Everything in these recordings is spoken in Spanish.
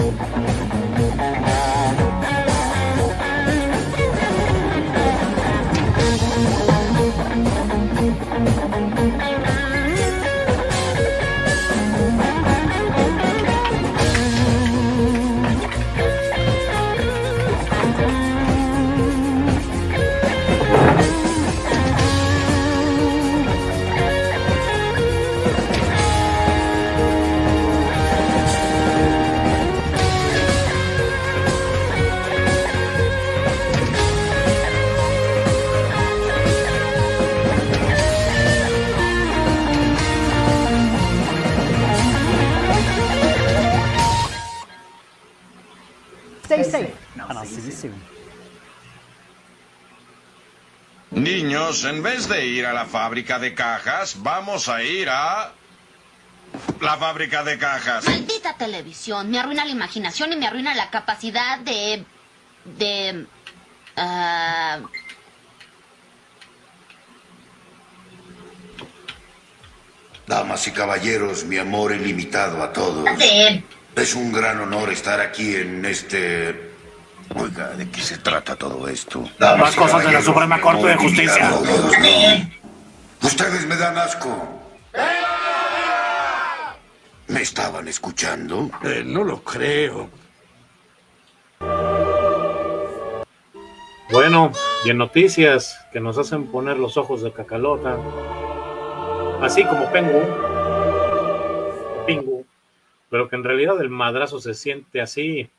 Stay safe, and I'll see you soon. Niños, en vez de ir a la fábrica de cajas, vamos a ir a la fábrica de cajas. Maldita televisión, me arruina la imaginación y me arruina la capacidad de... Damas y caballeros, mi amor ilimitado a todos. Es un gran honor estar aquí en este... Oiga, ¿de qué se trata todo esto? Las cosas de la Suprema Corte de Justicia. Ustedes me dan asco. ¿Me estaban escuchando? No lo creo. Bueno, y en noticias que nos hacen poner los ojos de cacalota, así como Pingu, pero que en realidad el madrazo se siente así.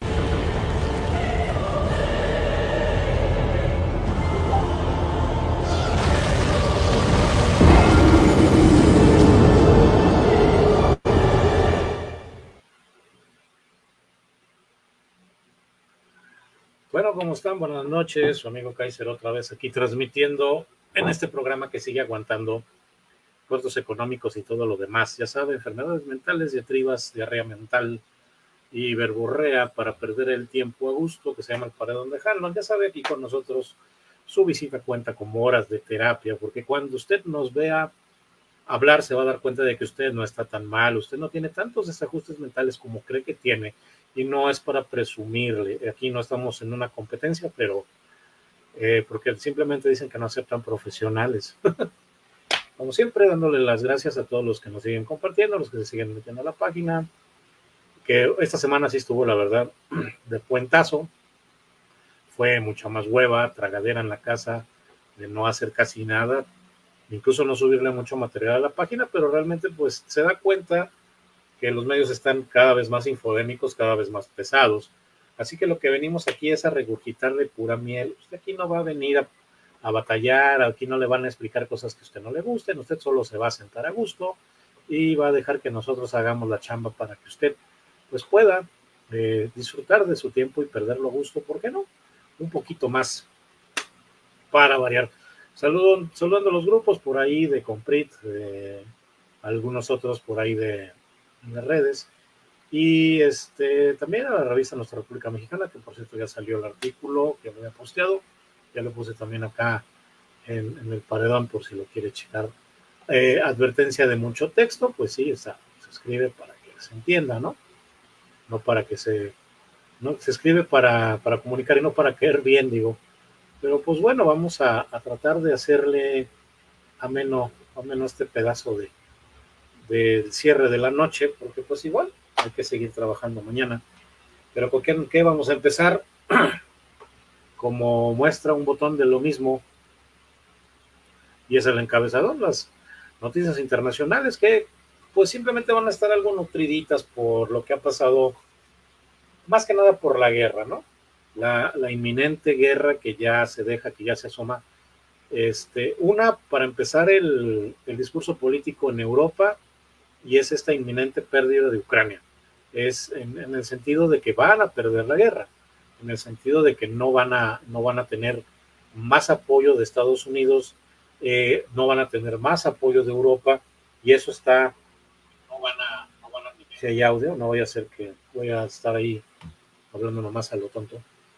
Bueno, ¿cómo están? Buenas noches, su amigo Kaiser otra vez aquí transmitiendo en este programa que sigue aguantando puertos económicos y todo lo demás. Ya sabe, enfermedades mentales, diatribas, diarrea mental y verborrea para perder el tiempo a gusto, que se llama el Paredón de Hanlon. Ya sabe, aquí con nosotros su visita cuenta como horas de terapia, porque cuando usted nos vea hablar se va a dar cuenta de que usted no está tan mal, usted no tiene tantos desajustes mentales como cree que tiene, y no es para presumirle. Aquí no estamos en una competencia, pero porque simplemente dicen que no aceptan profesionales. Como siempre, dándole las gracias a todos los que nos siguen compartiendo, los que se siguen metiendo a la página, que esta semana sí estuvo, la verdad, de puentazo. Fue mucha más hueva, tragadera en la casa, de no hacer casi nada, incluso no subirle mucho material a la página, pero realmente pues se da cuenta que los medios están cada vez más infodémicos, cada vez más pesados. Así que lo que venimos aquí es a regurgitarle pura miel. Usted aquí no va a venir a batallar, aquí no le van a explicar cosas que a usted no le gusten, usted solo se va a sentar a gusto y va a dejar que nosotros hagamos la chamba para que usted pues pueda disfrutar de su tiempo y perderlo a gusto, ¿por qué no? Un poquito más para variar. Saludando a los grupos por ahí de Comprit, algunos otros por ahí de redes, y también a la revista Nuestra República Mexicana, que por cierto ya salió el artículo que había posteado, ya lo puse también acá en el paredón por si lo quiere checar. Advertencia de mucho texto, pues sí, se escribe para que se entienda, ¿no? No para que se escribe para comunicar y no para caer bien, digo. Pero pues bueno, vamos a tratar de hacerle ameno este pedazo del cierre de la noche, porque pues igual hay que seguir trabajando mañana. Pero ¿con qué vamos a empezar? Como muestra un botón de lo mismo, y es el encabezador, las noticias internacionales que pues simplemente van a estar algo nutriditas por lo que ha pasado, más que nada por la guerra, ¿no? La inminente guerra que ya se deja, que ya se asoma. Para empezar, el discurso político en Europa, y es esta inminente pérdida de Ucrania. Es en el sentido de que van a perder la guerra, en el sentido de que no van a tener más apoyo de Estados Unidos, no van a tener más apoyo de Europa, y eso está, no van a si hay audio, no vaya a ser que voy a estar ahí hablando nomás a lo tonto.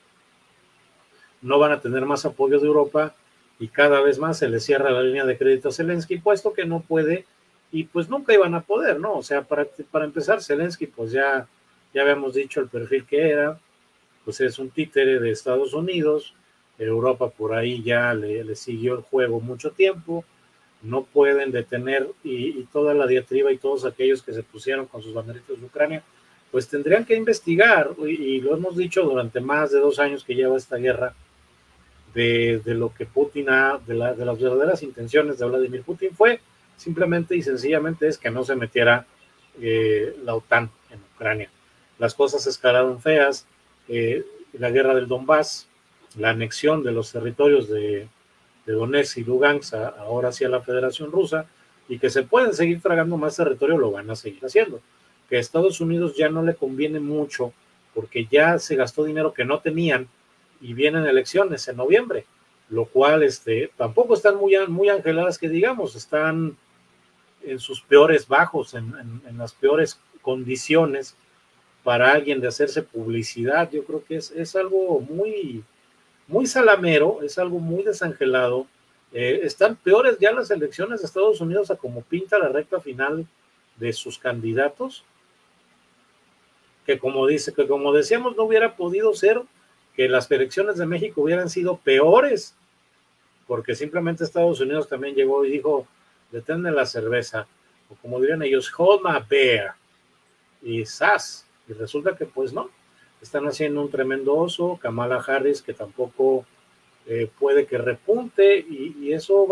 No van a tener más apoyo de Europa, y cada vez más se le cierra la línea de crédito a Zelensky, puesto que no puede, y pues nunca iban a poder, ¿no? O sea, para empezar, Zelensky pues ya Ya habíamos dicho el perfil que era, pues es un títere de Estados Unidos. Europa por ahí ya le siguió el juego mucho tiempo, no pueden detener, y toda la diatriba y todos aquellos que se pusieron con sus banderitas de Ucrania, pues tendrían que investigar, y lo hemos dicho durante más de 2 años que lleva esta guerra, de lo que Putin de las verdaderas intenciones de Vladimir Putin fue simplemente y sencillamente es que no se metiera la OTAN en Ucrania. Las cosas escalaron feas, la guerra del Donbass, la anexión de los territorios de Donetsk y Lugansk ahora hacia la Federación Rusa, y que se pueden seguir tragando más territorio, lo van a seguir haciendo. Que a Estados Unidos ya no le conviene mucho porque ya se gastó dinero que no tenían y vienen elecciones en noviembre, lo cual tampoco están muy angeladas que digamos, están en sus peores bajos, en las peores condiciones para alguien de hacerse publicidad. Yo creo que es algo muy salamero, es algo muy desangelado. Están peores ya las elecciones de Estados Unidos a como pinta la recta final de sus candidatos, que como decíamos, no hubiera podido ser que las elecciones de México hubieran sido peores, porque simplemente Estados Unidos también llegó y dijo, deténme la cerveza, o como dirían ellos, hold my beer, y ¡zas! Y resulta que pues no, están haciendo un tremendo oso. Kamala Harris, que tampoco puede que repunte, y eso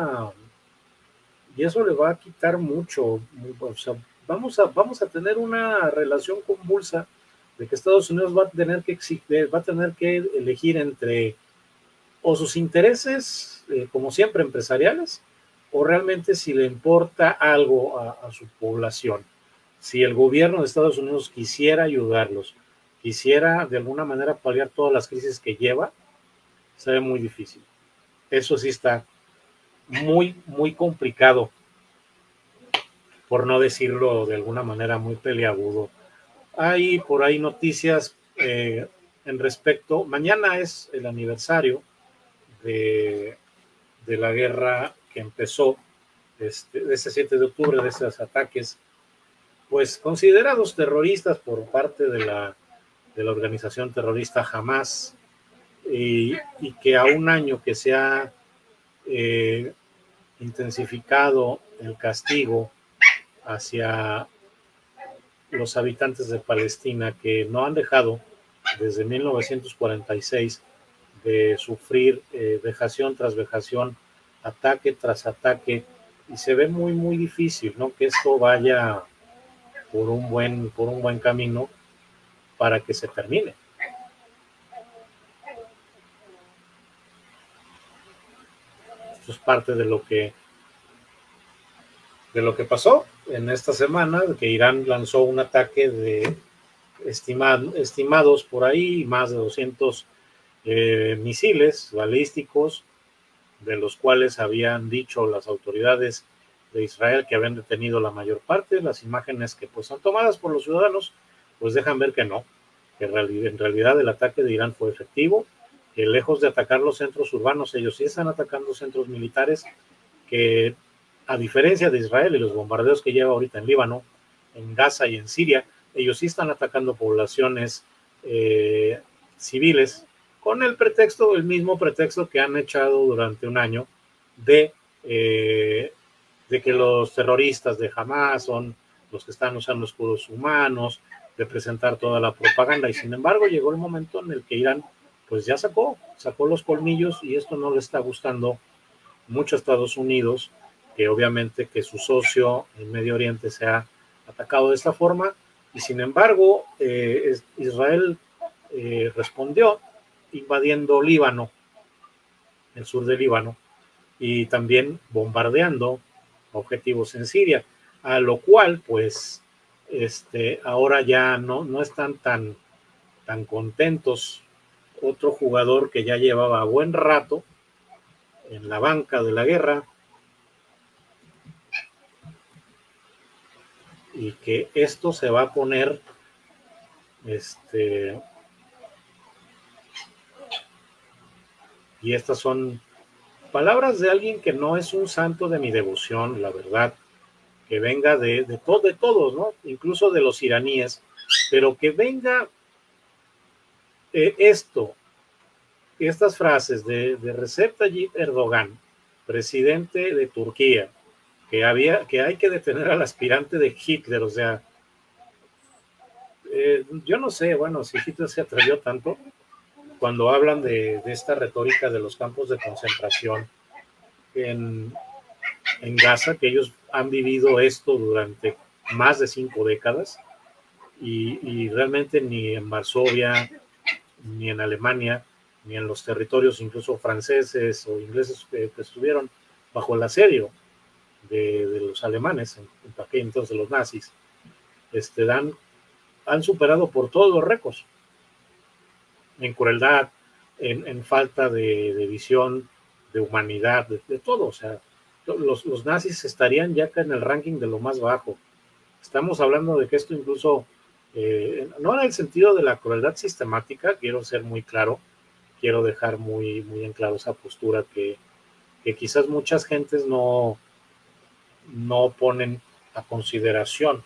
le va a quitar mucho. O sea, vamos a tener una relación convulsa de que Estados Unidos va a tener que elegir entre o sus intereses, como siempre, empresariales, o realmente si le importa algo a su población. Si el gobierno de Estados Unidos quisiera ayudarlos, quisiera de alguna manera paliar todas las crisis que lleva, se ve muy difícil. Eso sí está muy, muy complicado, por no decirlo de alguna manera muy peliagudo. Hay por ahí noticias en respecto, mañana es el aniversario de la guerra que empezó, de ese 7 de octubre, de esos ataques, pues considerados terroristas por parte de la organización terrorista Hamas, y que a un año que se ha intensificado el castigo hacia los habitantes de Palestina, que no han dejado desde 1946 de sufrir vejación tras vejación, ataque tras ataque, y se ve muy, muy difícil, ¿no?, que esto vaya por un buen camino para que se termine. Esto es parte de lo que pasó en esta semana, que Irán lanzó un ataque de estimados por ahí más de 200 misiles balísticos, de los cuales habían dicho las autoridades de Israel que habían detenido la mayor parte. Las imágenes que pues son tomadas por los ciudadanos pues dejan ver que no, que en realidad el ataque de Irán fue efectivo, que lejos de atacar los centros urbanos, ellos sí están atacando centros militares, que a diferencia de Israel y los bombardeos que lleva ahorita en Líbano, en Gaza y en Siria, ellos sí están atacando poblaciones civiles, con el mismo pretexto que han echado durante un año de que los terroristas de Hamas son los que están usando escudos humanos, de presentar toda la propaganda. Y sin embargo llegó el momento en el que Irán pues ya sacó los colmillos, y esto no le está gustando mucho a Estados Unidos, que obviamente que su socio en Medio Oriente se ha atacado de esta forma, y sin embargo Israel respondió invadiendo Líbano, el sur de Líbano, y también bombardeando objetivos en Siria, a lo cual pues ahora ya no están tan contentos. Otro jugador que ya llevaba buen rato en la banca de la guerra, y que esto se va a poner y estas son palabras de alguien que no es un santo de mi devoción, la verdad, que venga de todos, ¿no? Incluso de los iraníes, Pero que venga estas frases de Recep Tayyip Erdogan, presidente de Turquía, que hay que detener al aspirante de Hitler, o sea, yo no sé, bueno, si Hitler se atrevió tanto cuando hablan de esta retórica de los campos de concentración en Gaza, que ellos han vivido esto durante más de 5 décadas y realmente ni en Varsovia, ni en Alemania, ni en los territorios incluso franceses o ingleses que estuvieron bajo el asedio de los alemanes, en aquel entonces los nazis, han superado por todos los récords, en crueldad, en falta de visión, de humanidad, de todo. O sea, los nazis estarían ya acá en el ranking de lo más bajo. Estamos hablando de que esto incluso, no en el sentido de la crueldad sistemática, quiero ser muy claro, quiero dejar muy, muy en claro esa postura que quizás muchas gentes no ponen a consideración,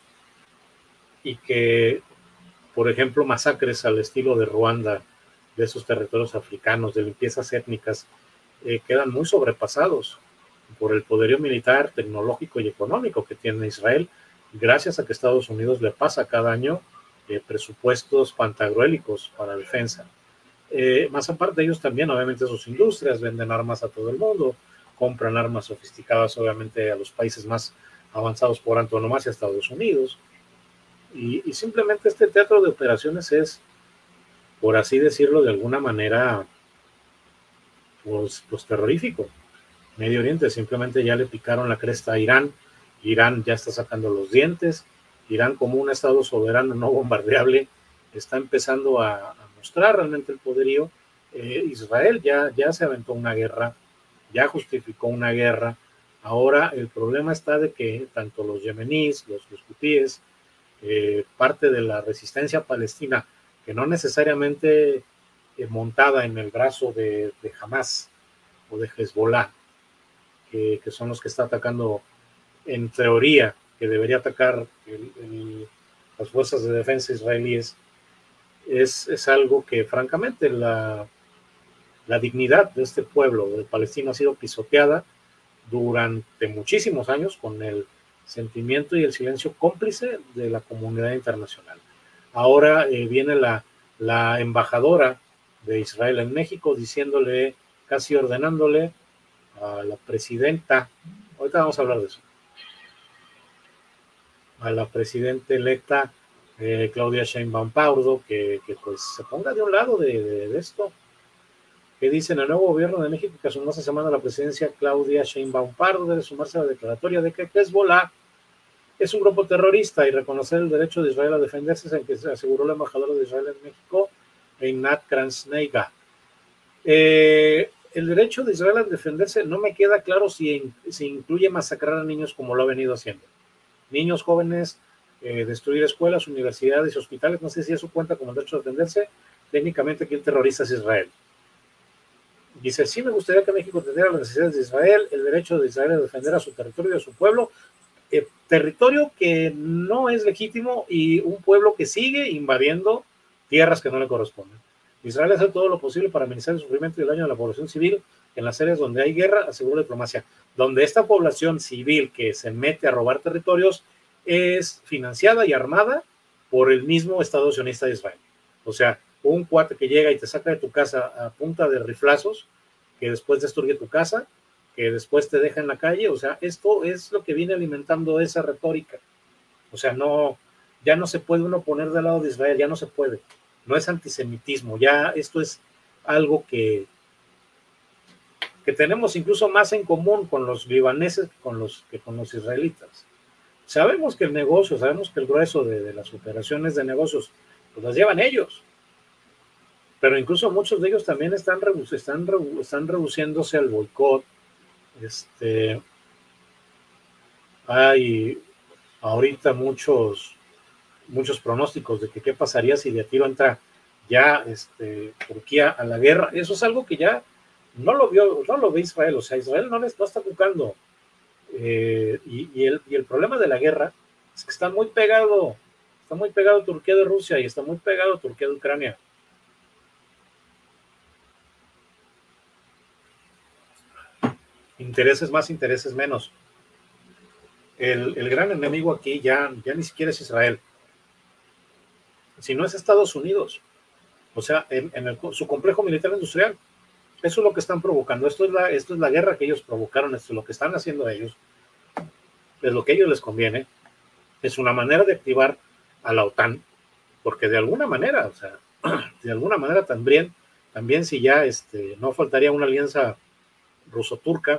y que, por ejemplo, masacres al estilo de Ruanda, de esos territorios africanos, de limpiezas étnicas, quedan muy sobrepasados por el poderío militar, tecnológico y económico que tiene Israel, gracias a que Estados Unidos le pasa cada año presupuestos pantagruélicos para defensa. Más aparte, ellos también, obviamente, sus industrias venden armas a todo el mundo, compran armas sofisticadas, obviamente, a los países más avanzados por antonomasia, Estados Unidos, y simplemente este teatro de operaciones es, por así decirlo, de alguna manera, pues terrorífico. Medio Oriente simplemente ya le picaron la cresta a Irán. Irán ya está sacando los dientes. Irán, como un estado soberano no bombardeable, está empezando a mostrar realmente el poderío. Israel ya se aventó una guerra, ya justificó una guerra. Ahora el problema está de que tanto los yemeníes, los hutíes, parte de la resistencia palestina, que no necesariamente montada en el brazo de Hamas o de Hezbollah, que son los que está atacando, en teoría, que debería atacar las fuerzas de defensa israelíes, es algo que, francamente, la dignidad de este pueblo, del palestino, ha sido pisoteada durante muchísimos años con el sentimiento y el silencio cómplice de la comunidad internacional. Ahora viene la embajadora de Israel en México diciéndole, casi ordenándole a la presidenta, ahorita vamos a hablar de eso, a la presidenta electa Claudia Sheinbaum Pardo, que pues se ponga de un lado de esto. Que dicen: el nuevo gobierno de México, que asumió esta semana la presidencia, Claudia Sheinbaum Pardo, debe sumarse a la declaratoria de que Hezbollah es un grupo terrorista y reconocer el derecho de Israel a defenderse, en que se aseguró la embajadora de Israel en México, Einat Krasneiga. El derecho de Israel a defenderse no me queda claro si incluye masacrar a niños, como lo ha venido haciendo. Niños, jóvenes, destruir escuelas, universidades y hospitales. No sé si eso cuenta como derecho a defenderse. Técnicamente aquí el terrorista es Israel. Dice: sí, me gustaría que México entendiera las necesidades de Israel, el derecho de Israel a defender a su territorio y a su pueblo, territorio que no es legítimo y un pueblo que sigue invadiendo tierras que no le corresponden. Israel hace todo lo posible para minimizar el sufrimiento y el daño a la población civil en las áreas donde hay guerra, aseguró la diplomacia. Donde esta población civil que se mete a robar territorios es financiada y armada por el mismo Estado sionista de Israel. O sea, un cuate que llega y te saca de tu casa a punta de riflazos, que después destruye tu casa, que después te deja en la calle. O sea, esto es lo que viene alimentando esa retórica. O sea, ya no se puede uno poner del lado de Israel, ya no se puede. No es antisemitismo, ya esto es algo que tenemos incluso más en común con los libaneses que con los israelitas. Sabemos que el negocio, sabemos que el grueso de las operaciones de negocios pues las llevan ellos. Pero incluso muchos de ellos también están reduciéndose al boicot. Hay ahorita muchos pronósticos de que qué pasaría si de tiro entra ya Turquía a la guerra. Eso es algo que ya no lo ve Israel. O sea, Israel no está buscando. Y el problema de la guerra es que está muy pegado Está muy pegado Turquía de Rusia y está muy pegado Turquía de Ucrania. Intereses más, intereses menos. El gran enemigo aquí ya ni siquiera es Israel, sino es Estados Unidos. O sea, su complejo militar industrial. Eso es lo que están provocando. Esto es la guerra que ellos provocaron. Esto es lo que están haciendo ellos. Es lo que a ellos les conviene. Es una manera de activar a la OTAN, porque de alguna manera, o sea, de alguna manera también si ya no faltaría una alianza ruso-turca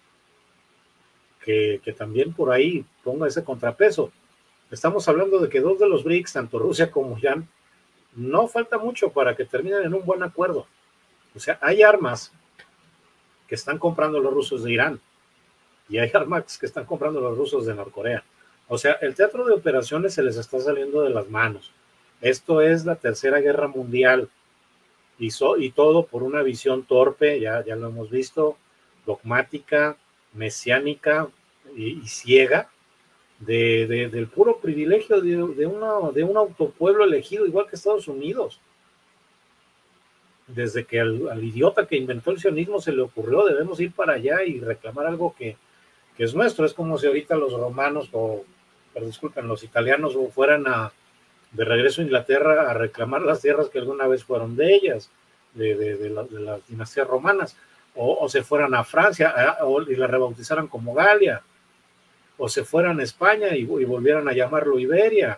que también por ahí ponga ese contrapeso. Estamos hablando de que 2 de los BRICS, tanto Rusia como Irán, no falta mucho para que terminen en un buen acuerdo. O sea, hay armas que están comprando los rusos de Irán y hay armas que están comprando los rusos de Norcorea. O sea, el teatro de operaciones se les está saliendo de las manos. Esto es la Tercera Guerra Mundial y todo por una visión torpe, ya lo hemos visto, dogmática, mesiánica y ciega del puro privilegio de un autopueblo elegido, igual que Estados Unidos. Desde que al idiota que inventó el sionismo se le ocurrió, debemos ir para allá y reclamar algo que es nuestro. Es como si ahorita los romanos los italianos fueran de regreso a Inglaterra a reclamar las tierras que alguna vez fueron de ellas, de las dinastías romanas, o se fueran a Francia y la rebautizaran como Galia, o se fueran a España y volvieran a llamarlo Iberia.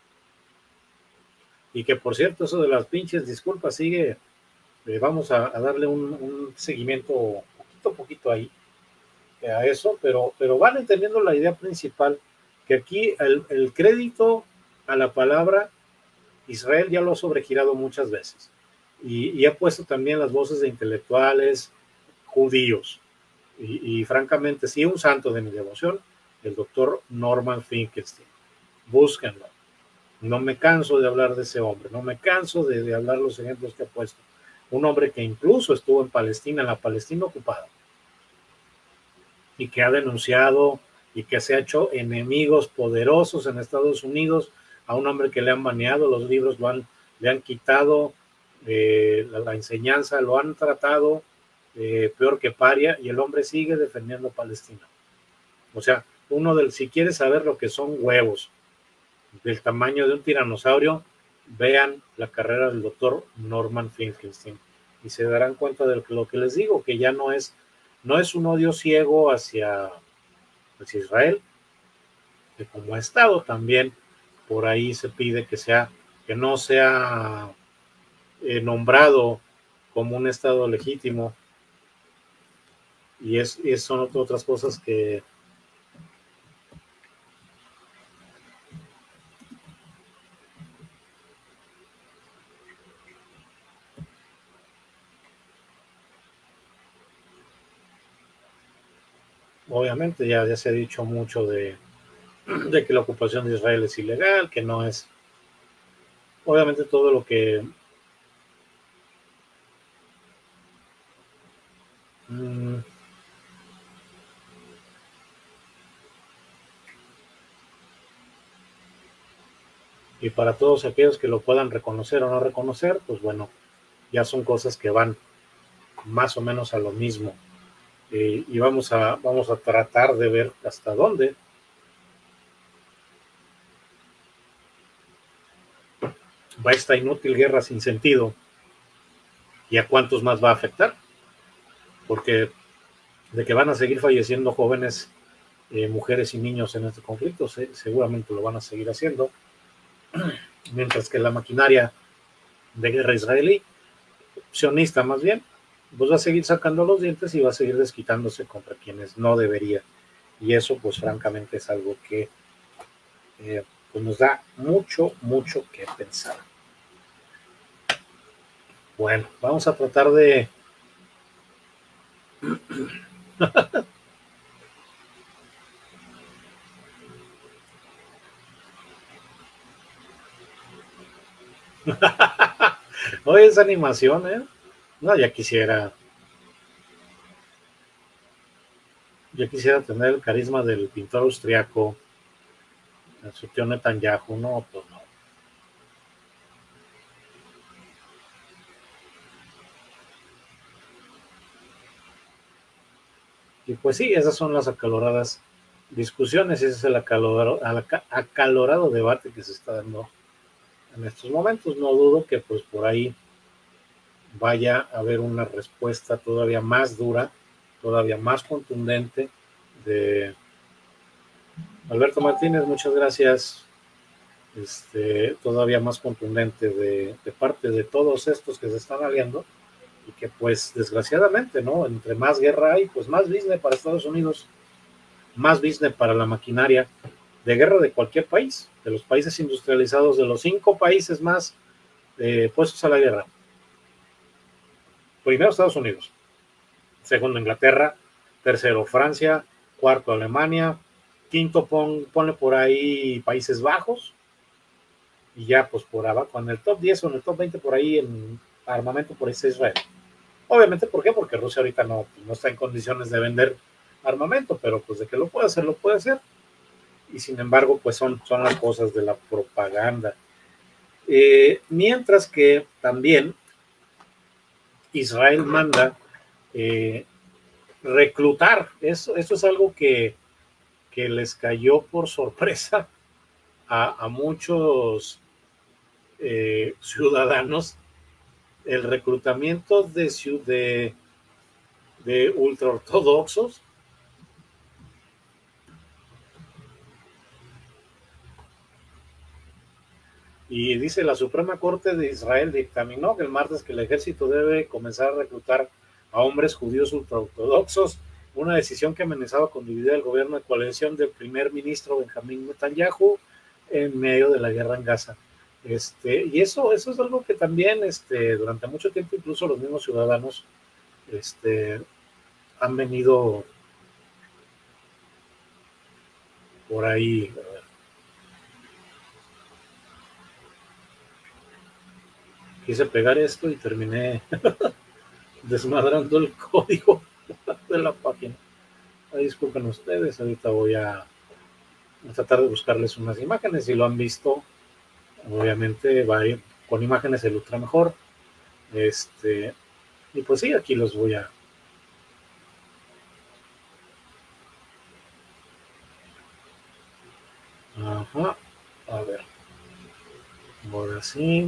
Y que, por cierto, eso de las pinches disculpas sigue, vamos a darle un seguimiento poquito ahí a eso, pero van entendiendo la idea principal, que aquí el crédito a la palabra Israel ya lo ha sobregirado muchas veces y ha puesto también las voces de intelectuales judíos y francamente sí, un santo de mi devoción, el doctor Norman Finkelstein. Búsquenlo. No me canso de hablar de ese hombre, no me canso de hablar los ejemplos que ha puesto. Un hombre que incluso estuvo en Palestina, en la Palestina ocupada, y que ha denunciado y que se ha hecho enemigos poderosos en Estados Unidos, a un hombre que le han baneado los libros, le han quitado la enseñanza, lo han tratado peor que paria, y el hombre sigue defendiendo Palestina. O sea, si quiere saber lo que son huevos del tamaño de un tiranosaurio, vean la carrera del doctor Norman Finkelstein y se darán cuenta de lo que les digo, que ya no es un odio ciego hacia Israel, que como ha estado también por ahí se pide que no sea nombrado como un estado legítimo, y son otras cosas que obviamente ya se ha dicho mucho de que la ocupación de Israel es ilegal, que no es, obviamente todo lo que y para todos aquellos que lo puedan reconocer o no reconocer, pues bueno, ya son cosas que van más o menos a lo mismo, y vamos a tratar de ver hasta dónde va esta inútil guerra sin sentido y a cuántos más va a afectar, porque de que van a seguir falleciendo jóvenes, mujeres y niños en este conflicto, seguramente lo van a seguir haciendo, mientras que la maquinaria de guerra israelí, sionista más bien, pues va a seguir sacando los dientes y va a seguir desquitándose contra quienes no debería, y eso pues francamente es algo que pues nos da mucho que pensar. Bueno, vamos a tratar de oye, esa animación, no, ya quisiera tener el carisma del pintor austriaco, su tío Netanyahu. No, pues no. Y pues sí, esas son las acaloradas discusiones, ese es el acalorado debate que se está dando en estos momentos. No dudo que pues por ahí vaya a haber una respuesta todavía más dura, todavía más contundente de Alberto Martínez, muchas gracias. Todavía más contundente de parte de todos estos que se están aliando, y que pues desgraciadamente, ¿no? Entre más guerra hay, pues más business para Estados Unidos, más business para la maquinaria de guerra de cualquier país, de los países industrializados, de los 5 países más puestos a la guerra. Primero Estados Unidos, segundo Inglaterra, tercero Francia, cuarto Alemania, quinto ponle por ahí Países Bajos, y ya pues por abajo, en el top 10 o en el top 20 por ahí en armamento, por ahí está Israel. Obviamente, ¿por qué? Porque Rusia ahorita no está en condiciones de vender armamento, pero pues de que lo puede hacer, lo puede hacer. Y sin embargo, pues son las cosas de la propaganda. Mientras que también Israel manda reclutar, eso es algo que les cayó por sorpresa a muchos ciudadanos, el reclutamiento de ultraortodoxos y dice: la Suprema Corte de Israel dictaminó que el martes que el ejército debe comenzar a reclutar a hombres judíos ultraortodoxos, una decisión que amenazaba con dividir el gobierno de coalición del primer ministro Benjamín Netanyahu en medio de la guerra en Gaza. Y eso es algo que también durante mucho tiempo incluso los mismos ciudadanos han venido por ahí. Quise pegar esto y terminé desmadrando el código de la página. Disculpen ustedes, ahorita voy a tratar de buscarles unas imágenes. Si lo han visto, obviamente va a ir con imágenes el ultra mejor. Y pues sí, aquí los voy a... Ajá, a ver. Ahora sí.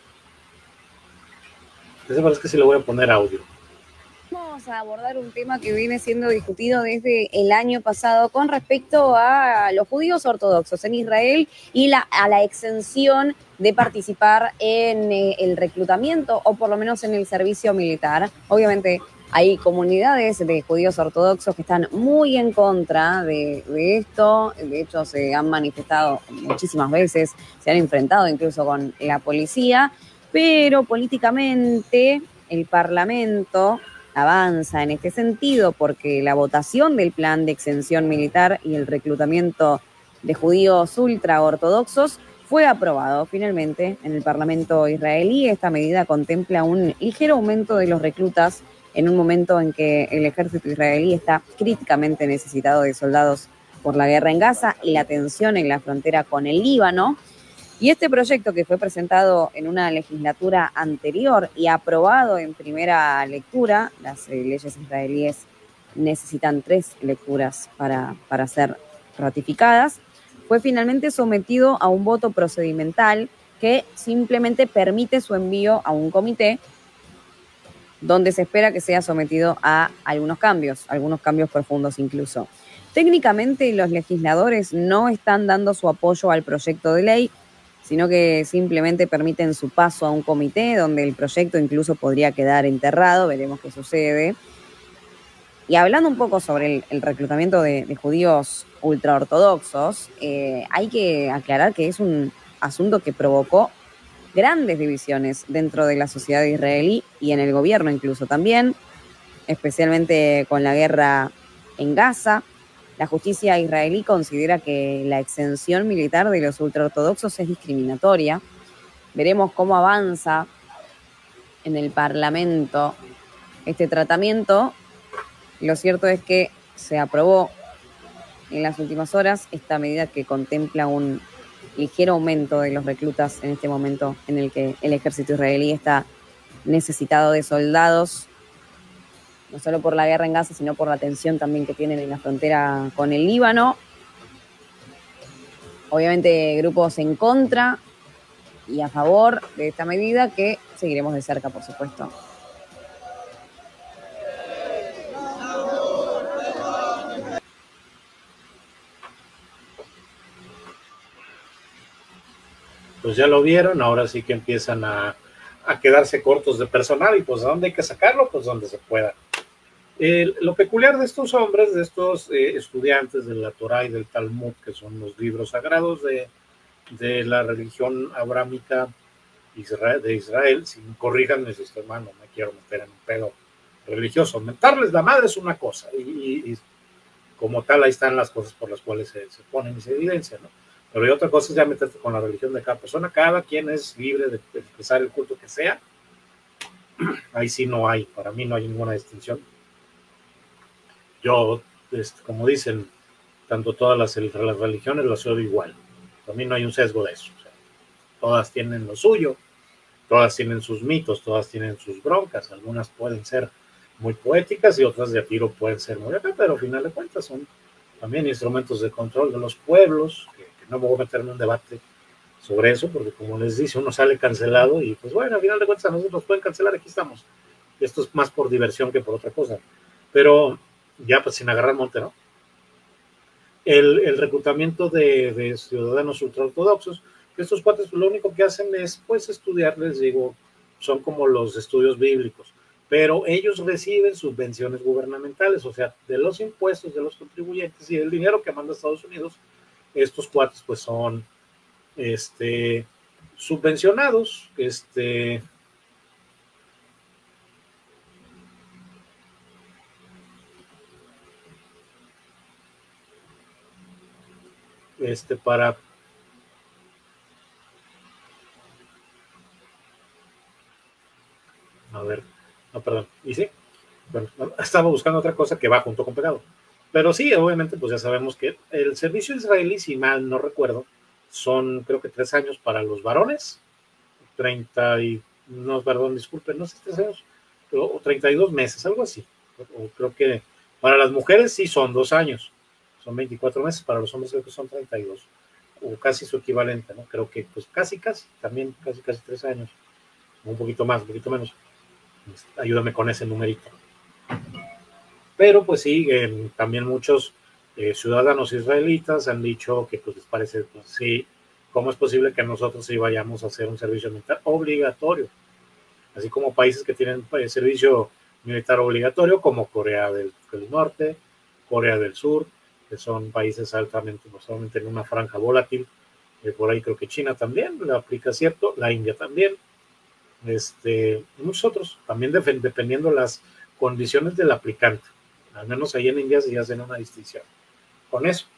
Ese parece que sí le voy a poner audio. Vamos a abordar un tema que viene siendo discutido desde el año pasado con respecto a los judíos ortodoxos en Israel y a la exención de participar en el reclutamiento o por lo menos en el servicio militar. Obviamente hay comunidades de judíos ortodoxos que están muy en contra de esto. De hecho, se han manifestado muchísimas veces, se han enfrentado incluso con la policía, pero políticamente el Parlamento avanza en este sentido porque la votación del plan de exención militar y el reclutamiento de judíos ultraortodoxos fue aprobado finalmente en el Parlamento israelí. Esta medida contempla un ligero aumento de los reclutas en un momento en que el ejército israelí está críticamente necesitado de soldados por la guerra en Gaza y la tensión en la frontera con el Líbano. Y este proyecto, que fue presentado en una legislatura anterior y aprobado en primera lectura, las leyes israelíes necesitan 3 lecturas para ser ratificadas, fue finalmente sometido a un voto procedimental que simplemente permite su envío a un comité donde se espera que sea sometido a algunos cambios profundos incluso. Técnicamente, los legisladores no están dando su apoyo al proyecto de ley, sino que simplemente permiten su paso a un comité donde el proyecto incluso podría quedar enterrado. Veremos qué sucede. Y hablando un poco sobre el reclutamiento de judíos ultraortodoxos, hay que aclarar que es un asunto que provocó grandes divisiones dentro de la sociedad israelí y en el gobierno incluso también, especialmente con la guerra en Gaza. La justicia israelí considera que la exención militar de los ultraortodoxos es discriminatoria. Veremos cómo avanza en el Parlamento este tratamiento. Lo cierto es que se aprobó en las últimas horas esta medida que contempla un ligero aumento de los reclutas en este momento en el que el ejército israelí está necesitado de soldados no solo por la guerra en Gaza, sino por la tensión también que tienen en la frontera con el Líbano. Obviamente grupos en contra y a favor de esta medida que seguiremos de cerca, por supuesto. Pues ya lo vieron, ahora sí que empiezan a quedarse cortos de personal y pues ¿a dónde hay que sacarlo? Pues donde se pueda. Lo peculiar de estos hombres, de estos estudiantes de la Torá y del Talmud, que son los libros sagrados de la religión abrámica de Israel, si me corrijan, mi sistema, no me quiero meter en un pedo religioso. Mentarles la madre es una cosa y como tal ahí están las cosas por las cuales se ponen y se evidencian, ¿no? Pero hay otra cosa es ya meterte con la religión de cada persona. Cada quien es libre de expresar el culto que sea. Ahí sí no hay, para mí no hay ninguna distinción. Yo, como dicen, tanto todas las religiones las odio igual. Para mí no hay un sesgo de eso. O sea, todas tienen lo suyo, todas tienen sus mitos, todas tienen sus broncas. Algunas pueden ser muy poéticas y otras de a tiro pueden ser muy acá, pero al final de cuentas son también instrumentos de control de los pueblos, que no me voy a meter en un debate sobre eso, porque como les dice, uno sale cancelado y pues bueno, al final de cuentas a nosotros nos pueden cancelar, aquí estamos. Esto es más por diversión que por otra cosa. Pero ya pues sin agarrar monte, ¿no? El reclutamiento de ciudadanos ultraortodoxos, estos cuates pues, lo único que hacen es pues estudiar, les digo, son como los estudios bíblicos, pero ellos reciben subvenciones gubernamentales, o sea, de los impuestos de los contribuyentes y del dinero que manda Estados Unidos, estos cuates pues son subvencionados, para a ver, no, perdón, y sí, bueno, estaba buscando otra cosa que va junto con pegado. Pero sí, obviamente, pues ya sabemos que el servicio israelí, si mal no recuerdo, son creo que 3 años para los varones, 30 y, no, perdón, disculpen, no sé, 3 años, o 32 meses, algo así. O creo que para las mujeres sí son 2 años, son 24 meses, para los hombres creo que son 32, o casi su equivalente, ¿no? Creo que pues casi, también casi 3 años, un poquito más, un poquito menos. Ayúdame con ese numerito. Pero pues sí, también muchos ciudadanos israelitas han dicho que pues les parece, pues sí, ¿cómo es posible que nosotros sí vayamos a hacer un servicio militar obligatorio? Así como países que tienen servicio militar obligatorio, como Corea del Norte, Corea del Sur, que son países altamente, no solamente en una franja volátil, por ahí creo que China también la aplica, ¿cierto? La India también, y muchos otros, también dependiendo las condiciones del aplicante. Al menos ahí en India sí hacen una distinción con eso.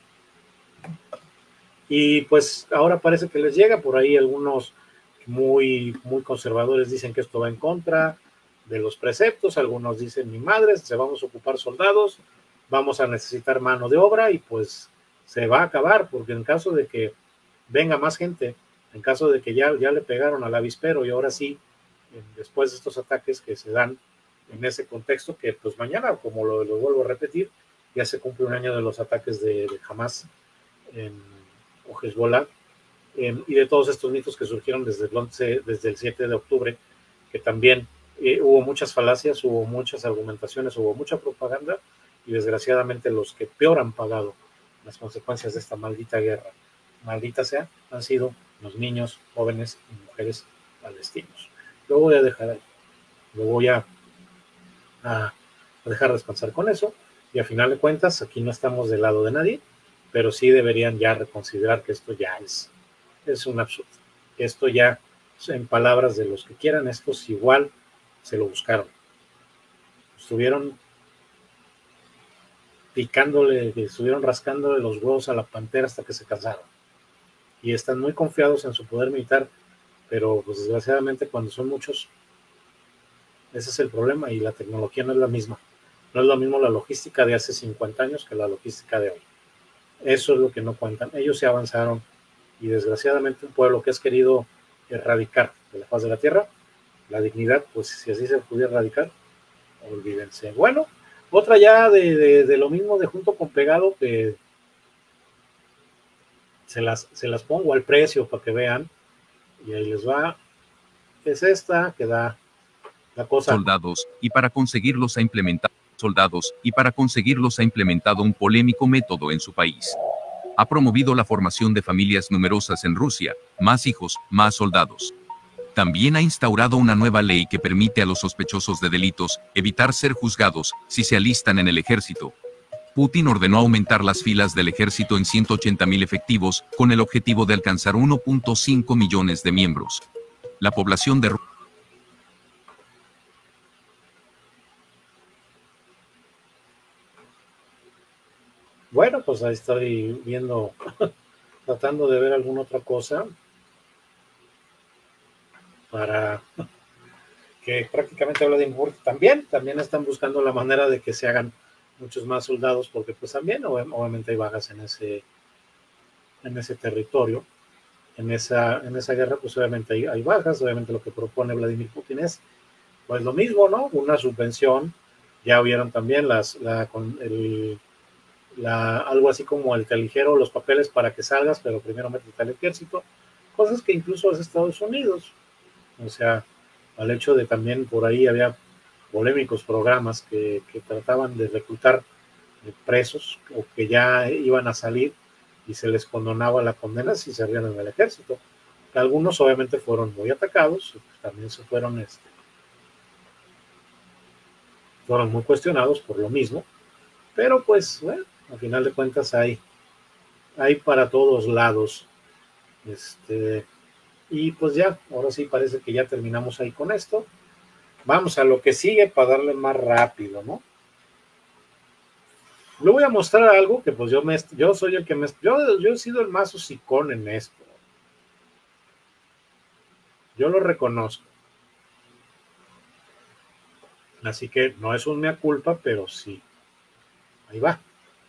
Y pues ahora parece que les llega, por ahí algunos muy conservadores dicen que esto va en contra de los preceptos, algunos dicen, mi madre, se vamos a ocupar soldados, vamos a necesitar mano de obra y pues se va a acabar, porque en caso de que venga más gente, en caso de que ya le pegaron al avispero y ahora sí, después de estos ataques que se dan en ese contexto, que pues mañana, como lo vuelvo a repetir, ya se cumple 1 año de los ataques de Hamas o Hezbollah, y de todos estos mitos que surgieron desde el 7 de octubre, que también hubo muchas falacias, hubo muchas argumentaciones, hubo mucha propaganda, y desgraciadamente los que peor han pagado las consecuencias de esta maldita guerra, maldita sea, han sido los niños, jóvenes y mujeres palestinos. Lo voy a dejar ahí, lo voy a dejar descansar con eso, y a final de cuentas aquí no estamos del lado de nadie, pero sí deberían ya reconsiderar que esto ya es un absurdo. Esto ya, en palabras de los que quieran, estos igual se lo buscaron. Estuvieron picándole, estuvieron rascándole los huevos a la pantera hasta que se cansaron. Y están muy confiados en su poder militar, pero pues desgraciadamente cuando son muchos, ese es el problema, y la tecnología no es la misma. No es lo mismo la logística de hace 50 años que la logística de hoy. Eso es lo que no cuentan. Ellos se avanzaron, y desgraciadamente un pueblo que has querido erradicar de la faz de la tierra, la dignidad, pues si así se pudiera erradicar, olvídense. Bueno, otra ya de lo mismo de junto con pegado, que se las pongo al precio para que vean, y ahí les va. Es esta que da la cosa. Soldados, y para conseguirlos ha implementado un polémico método en su país. Ha promovido la formación de familias numerosas en Rusia, más hijos, más soldados. También ha instaurado una nueva ley que permite a los sospechosos de delitos evitar ser juzgados si se alistan en el ejército. Putin ordenó aumentar las filas del ejército en 180.000 efectivos, con el objetivo de alcanzar 1.5 millones de miembros. La población de Bueno, pues ahí estoy viendo, tratando de ver alguna otra cosa para que prácticamente Vladimir también están buscando la manera de que se hagan muchos más soldados, porque pues también obviamente hay bajas en ese territorio, en esa guerra, pues obviamente hay bajas. Obviamente lo que propone Vladimir Putin es pues lo mismo, ¿no? Una subvención. Ya vieron también algo así como el te aligero los papeles para que salgas, pero primero métete al ejército, cosas que incluso hace Estados Unidos. O sea, al hecho de también por ahí había polémicos programas que trataban de reclutar presos o que ya iban a salir y se les condonaba la condena si servían en el ejército. Algunos obviamente fueron muy atacados, también se fueron muy cuestionados por lo mismo, pero pues bueno, al final de cuentas hay para todos lados. Y pues ya, ahora sí parece que ya terminamos ahí con esto. Vamos a lo que sigue para darle más rápido, ¿no? Le voy a mostrar algo que pues yo soy el que yo he sido el más hocicón en esto. Yo lo reconozco. Así que no es un mea culpa, pero sí. Ahí va.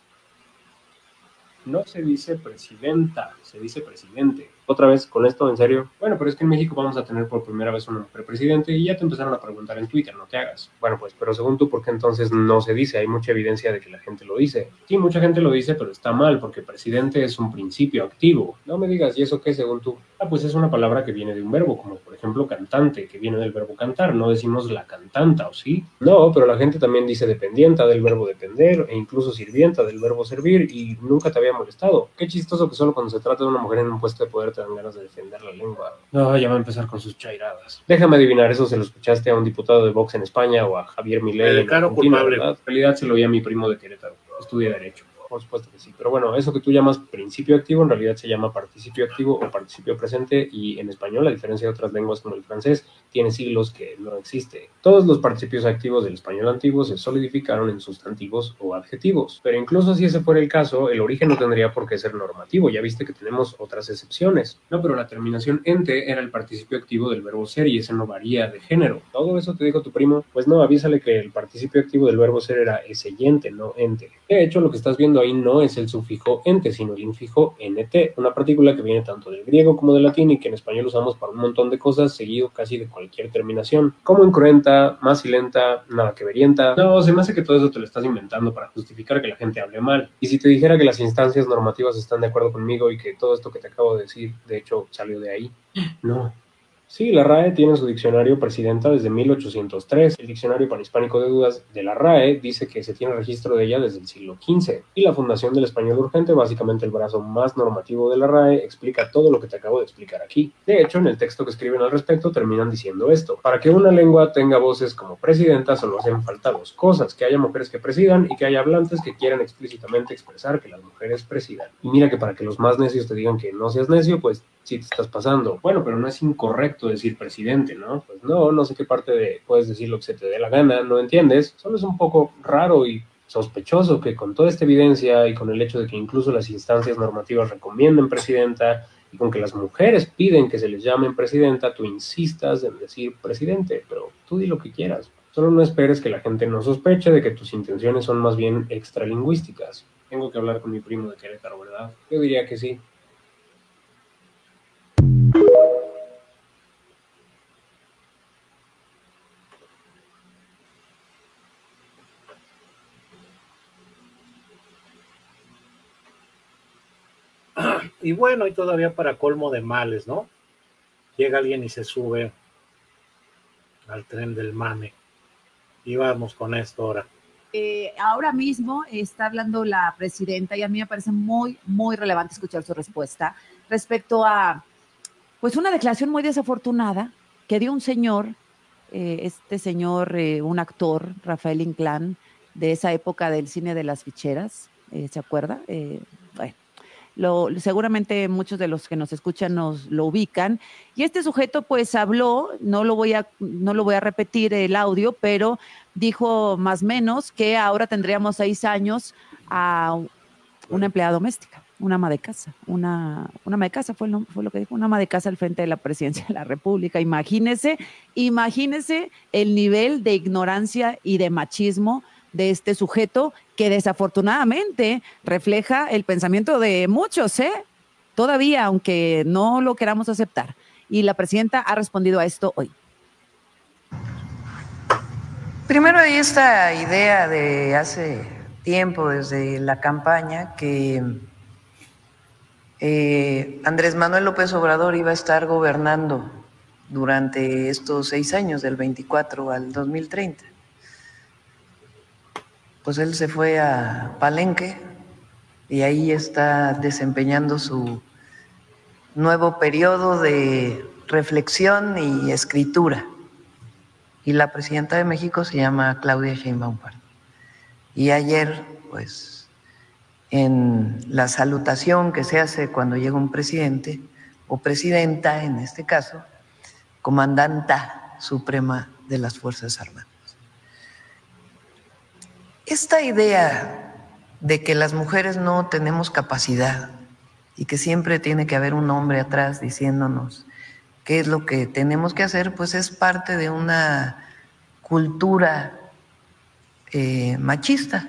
No se dice presidenta, se dice presidente. Otra vez, con esto, en serio. Bueno, pero es que en México vamos a tener por primera vez una mujer presidente y ya te empezaron a preguntar en Twitter, no te hagas. Bueno, pues, pero según tú, ¿por qué entonces no se dice? Hay mucha evidencia de que la gente lo dice. Sí, mucha gente lo dice, pero está mal, porque presidente es un principio activo. No me digas, ¿y eso qué según tú? Pues es una palabra que viene de un verbo, como por ejemplo cantante, que viene del verbo cantar. No decimos la cantanta, ¿o sí? No, pero la gente también dice dependienta del verbo depender, e incluso sirvienta del verbo servir, y nunca te había molestado. Qué chistoso que solo cuando se trata de una mujer en un puesto de poder te dan ganas de defender la lengua. No, ya va a empezar con sus chairadas. Déjame adivinar, eso se lo escuchaste a un diputado de Vox en España o a Javier Milei en Argentina, ¿verdad? En realidad se lo oí a mi primo de Querétaro. Estudia Derecho. Por supuesto que sí, pero bueno, eso que tú llamas principio activo en realidad se llama participio activo o participio presente, y en español, a diferencia de otras lenguas como el francés, tiene siglos que no existe. Todos los participios activos del español antiguo se solidificaron en sustantivos o adjetivos, pero incluso si ese fuera el caso, el origen no tendría por qué ser normativo. Ya viste que tenemos otras excepciones. No, pero la terminación ente era el participio activo del verbo ser y ese no varía de género. ¿Todo eso te dijo tu primo? Pues no, avísale que el participio activo del verbo ser era eseyente, no ente. De hecho, lo que estás viendo ahí no es el sufijo ente, sino el infijo nt, una partícula que viene tanto del griego como del latín y que en español usamos para un montón de cosas, seguido casi de cualquier terminación, como incruenta, macilenta, nada que verienta. No, se me hace que todo eso te lo estás inventando para justificar que la gente hable mal. Y si te dijera que las instancias normativas están de acuerdo conmigo y que todo esto que te acabo de decir, de hecho, salió de ahí. No. Sí, la RAE tiene su diccionario presidenta desde 1803. El diccionario panhispánico de dudas de la RAE dice que se tiene registro de ella desde el siglo XV. Y la Fundación del Español Urgente, básicamente el brazo más normativo de la RAE, explica todo lo que te acabo de explicar aquí. De hecho, en el texto que escriben al respecto terminan diciendo esto: para que una lengua tenga voces como presidenta solo hacen falta dos cosas: que haya mujeres que presidan y que haya hablantes que quieran explícitamente expresar que las mujeres presidan. Y mira que para que los más necios te digan que no seas necio, pues sí te estás pasando. Bueno, pero no es incorrecto decir presidente, ¿no? Pues no sé qué parte de puedes decir lo que se te dé la gana, no entiendes. Solo es un poco raro y sospechoso que con toda esta evidencia y con el hecho de que incluso las instancias normativas recomienden presidenta y con que las mujeres piden que se les llamen presidenta, tú insistas en decir presidente, pero tú di lo que quieras. Solo no esperes que la gente no sospeche de que tus intenciones son más bien extralingüísticas. Tengo que hablar con mi primo de Querétaro, ¿verdad? Yo diría que sí. Y bueno, y todavía para colmo de males, ¿no? Llega alguien y se sube al tren del mame. Y vamos con esto ahora. Ahora mismo está hablando la presidenta y a mí me parece muy, muy relevante escuchar su respuesta respecto a, pues, una declaración muy desafortunada que dio un señor, un actor, Rafael Inclán, de esa época del cine de las ficheras, ¿se acuerda? Bueno, seguramente muchos de los que nos escuchan nos lo ubican, y este sujeto pues habló, no lo voy a repetir el audio, pero dijo más o menos que ahora tendríamos 6 años a una empleada doméstica, una ama de casa, una ama de casa fue lo que dijo, una ama de casa al frente de la presidencia de la República. Imagínese el nivel de ignorancia y de machismo de este sujeto, que desafortunadamente refleja el pensamiento de muchos, todavía, aunque no lo queramos aceptar. Y la presidenta ha respondido a esto hoy. Primero hay esta idea de hace tiempo, desde la campaña, que Andrés Manuel López Obrador iba a estar gobernando durante estos 6 años, del 24 al 2030. Pues él se fue a Palenque y ahí está desempeñando su nuevo periodo de reflexión y escritura. Y la presidenta de México se llama Claudia Sheinbaum Pardo. Y ayer, pues, en la salutación que se hace cuando llega un presidente, o presidenta en este caso, comandanta suprema de las Fuerzas Armadas. Esta idea de que las mujeres no tenemos capacidad y que siempre tiene que haber un hombre atrás diciéndonos qué es lo que tenemos que hacer, pues es parte de una cultura machista.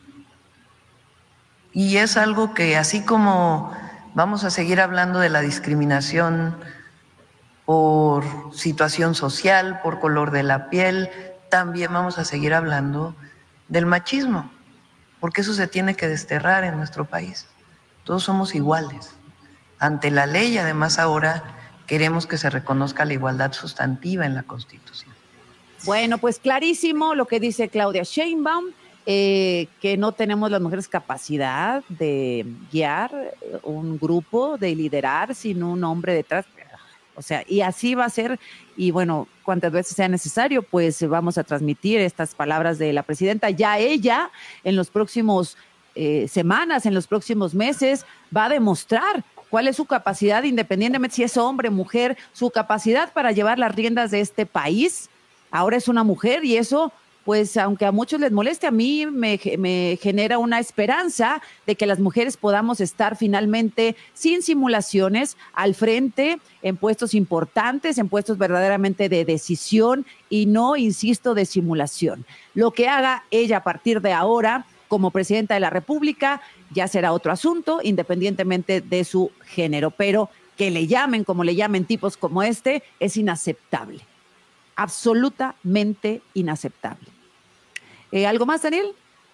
Y es algo que, así como vamos a seguir hablando de la discriminación por situación social, por color de la piel, también vamos a seguir hablando del machismo, porque eso se tiene que desterrar en nuestro país. Todos somos iguales ante la ley, y además ahora queremos que se reconozca la igualdad sustantiva en la Constitución. Bueno, pues clarísimo lo que dice Claudia Sheinbaum, que no tenemos las mujeres capacidad de guiar un grupo, de liderar sin un hombre detrás. O sea, y así va a ser, y bueno, cuantas veces sea necesario, pues vamos a transmitir estas palabras de la presidenta. Ya ella, en los próximos semanas, en los próximos meses, va a demostrar cuál es su capacidad, independientemente si es hombre, mujer, su capacidad para llevar las riendas de este país. Ahora es una mujer y eso, pues aunque a muchos les moleste, a mí me genera una esperanza de que las mujeres podamos estar finalmente sin simulaciones al frente, en puestos importantes, en puestos verdaderamente de decisión y no, insisto, de simulación. Lo que haga ella a partir de ahora como presidenta de la República ya será otro asunto, independientemente de su género, pero que le llamen como le llamen tipos como este es inaceptable, absolutamente inaceptable. ¿Algo más, Daniel?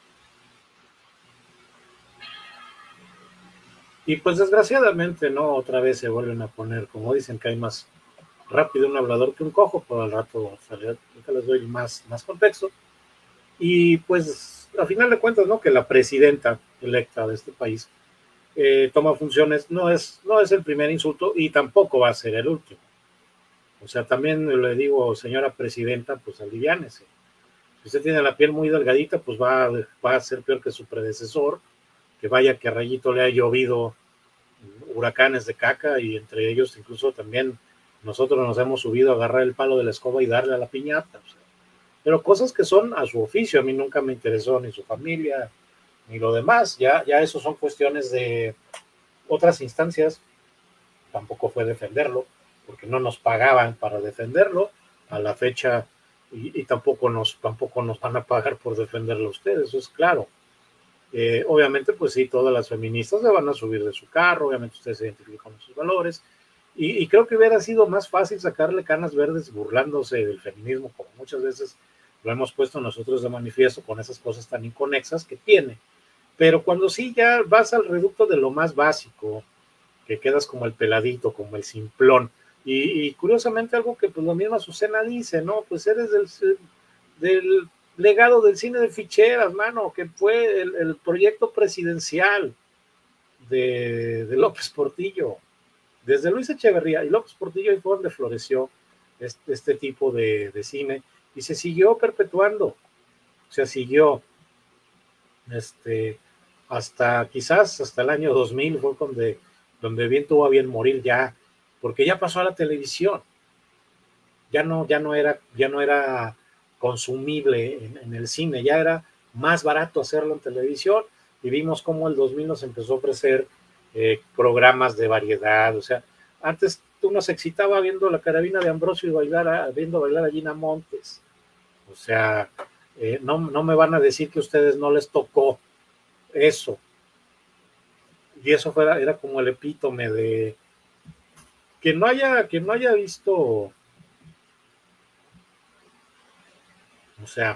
Y pues desgraciadamente, ¿no? Otra vez se vuelven a poner, como dicen, que hay más rápido un hablador que un cojo, pero al rato les doy más contexto. Y pues, a final de cuentas, ¿no? Que la presidenta electa de este país toma funciones, no es el primer insulto y tampoco va a ser el último. O sea, también le digo, señora presidenta, pues aliviánese. Si usted tiene la piel muy delgadita, pues va a ser peor que su predecesor, que vaya que a Rayito le ha llovido huracanes de caca, y entre ellos incluso también nosotros nos hemos subido a agarrar el palo de la escoba y darle a la piñata. O sea, pero cosas que son a su oficio. A mí nunca me interesó ni su familia, ni lo demás. Ya eso son cuestiones de otras instancias. Tampoco fue defenderlo, porque no nos pagaban para defenderlo a la fecha. Y tampoco nos van a pagar por defenderlo a ustedes, eso es claro. Obviamente, pues sí, todas las feministas se van a subir de su carro, obviamente ustedes se identifican con sus valores, y creo que hubiera sido más fácil sacarle canas verdes burlándose del feminismo, como muchas veces lo hemos puesto nosotros de manifiesto con esas cosas tan inconexas que tiene. Pero cuando sí ya vas al reducto de lo más básico, que quedas como el peladito, como el simplón. Y curiosamente algo que pues la misma Azucena dice, ¿no? Pues eres del legado del cine de ficheras, mano, que fue el proyecto presidencial de López Portillo. Desde Luis Echeverría y López Portillo, ahí fue donde floreció este tipo de cine, y se siguió perpetuando, o sea, siguió quizás hasta el año 2000 fue donde bien tuvo a bien morir ya, porque ya pasó a la televisión, ya no era consumible en el cine, ya era más barato hacerlo en televisión, y vimos cómo el 2000 nos empezó a ofrecer programas de variedad. O sea, antes uno se excitaba viendo La Carabina de Ambrosio y viendo bailar a Gina Montes. O sea, no me van a decir que a ustedes no les tocó eso. Y eso era como el epítome de que no haya visto, o sea,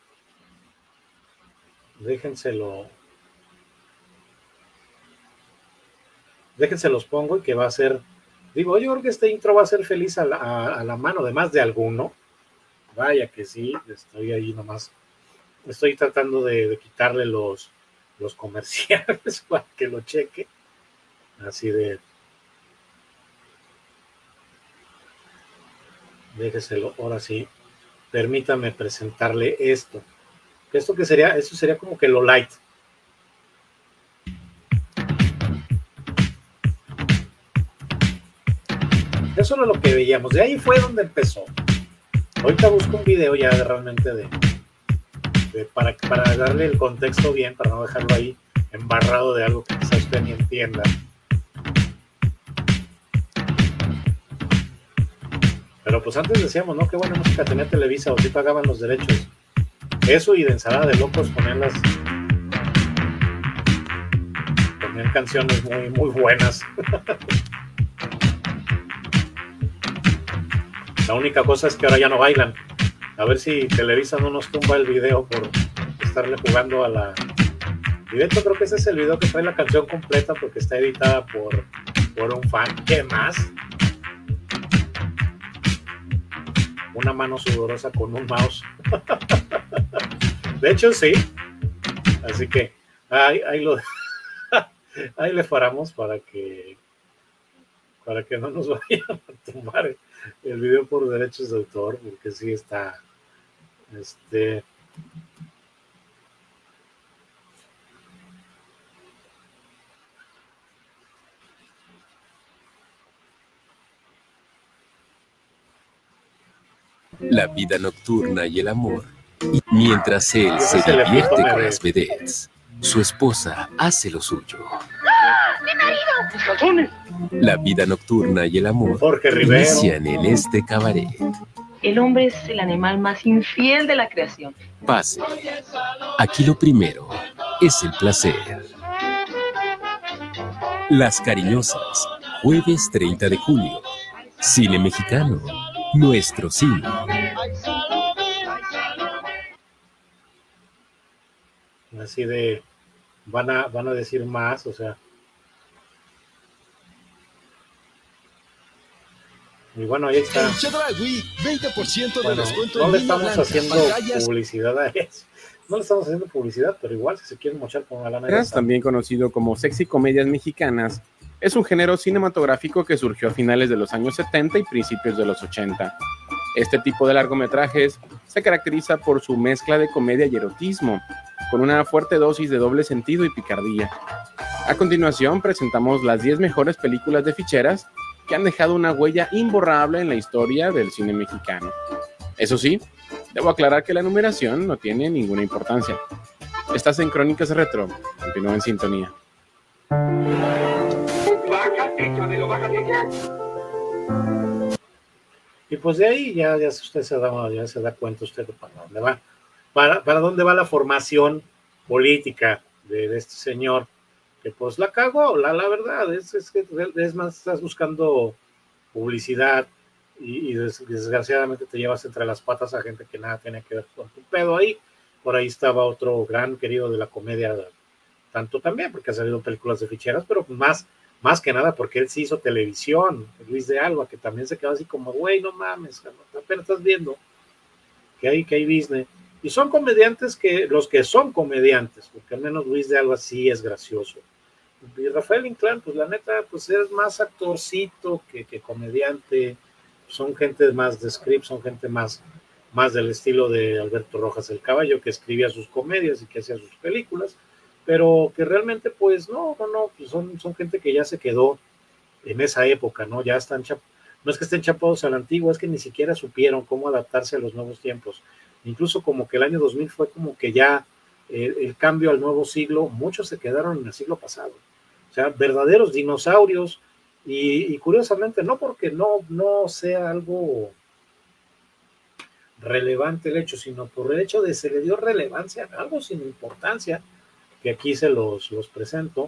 déjense los pongo, y que va a ser, digo, yo creo que este intro va a ser feliz a la mano de más de alguno. Vaya que sí, estoy ahí nomás, estoy tratando de quitarle los comerciales para que lo cheque, así de, déjeselo, ahora sí, permítame presentarle esto sería como que lo light. Eso era lo que veíamos, de ahí fue donde empezó. Ahorita busco un video ya realmente para darle el contexto bien, para no dejarlo ahí embarrado de algo que quizás usted ni entienda. Pero pues antes decíamos, ¿no? Qué buena música tenía Televisa, o si pagaban los derechos. Eso y de Ensalada de Locos ponían canciones muy, muy buenas. La única cosa es que ahora ya no bailan. A ver si Televisa no nos tumba el video por estarle jugando a la... Y de hecho creo que ese es el video que trae la canción completa, porque está editada por un fan. ¿Qué más? Una mano sudorosa con un mouse. De hecho sí. Así que ahí le paramos para que no nos vayan a tumbar el video por derechos de autor, porque sí está La vida nocturna y el amor. Y mientras él se divierte con las vedettes, su esposa hace lo suyo. ¡Mi marido! La vida nocturna y el amor inician en este cabaret. El hombre es el animal más infiel de la creación. Pase. Aquí lo primero es el placer. Las Cariñosas, jueves 30 de julio. Cine mexicano, nuestro cine. Así de, van a decir más, o sea. Y bueno, ahí está. Bueno, no le estamos haciendo publicidad a eso. No le estamos haciendo publicidad, pero igual si se quieren mochar con la lana. También conocido como sexy comedias mexicanas, es un género cinematográfico que surgió a finales de los años 70 y principios de los 80. Este tipo de largometrajes se caracteriza por su mezcla de comedia y erotismo, con una fuerte dosis de doble sentido y picardía. A continuación presentamos las 10 mejores películas de ficheras que han dejado una huella imborrable en la historia del cine mexicano. Eso sí, debo aclarar que la numeración no tiene ninguna importancia. Estás en Crónicas Retro, continúa en sintonía. Y pues de ahí ya usted se da cuenta usted de para dónde va. Para dónde va la formación política de este señor, que pues la cagó, la verdad, es que es más, estás buscando publicidad y desgraciadamente te llevas entre las patas a gente que nada tiene que ver con tu pedo ahí. Por ahí estaba otro gran querido de la comedia, tanto también, porque ha salido películas de ficheras, pero más más que nada porque él sí hizo televisión, Luis de Alba, que también se quedó así como, güey, no mames, apenas estás viendo que hay business. Y son comediantes los que son comediantes, porque al menos Luis de Alba sí es gracioso. Y Rafael Inclán, pues la neta, pues es más actorcito que comediante, son gente más de script, son gente más del estilo de Alberto Rojas el Caballo, que escribía sus comedias y que hacía sus películas, pero que realmente pues no, pues son gente que ya se quedó en esa época, ¿no? Ya están, no es que estén chapados a la antigua, es que ni siquiera supieron cómo adaptarse a los nuevos tiempos. Incluso como que el año 2000 fue como que ya el cambio al nuevo siglo, muchos se quedaron en el siglo pasado. O sea, verdaderos dinosaurios, y curiosamente, no porque no sea algo relevante el hecho, sino por el hecho de se le dio relevancia a algo sin importancia, que aquí se los presento,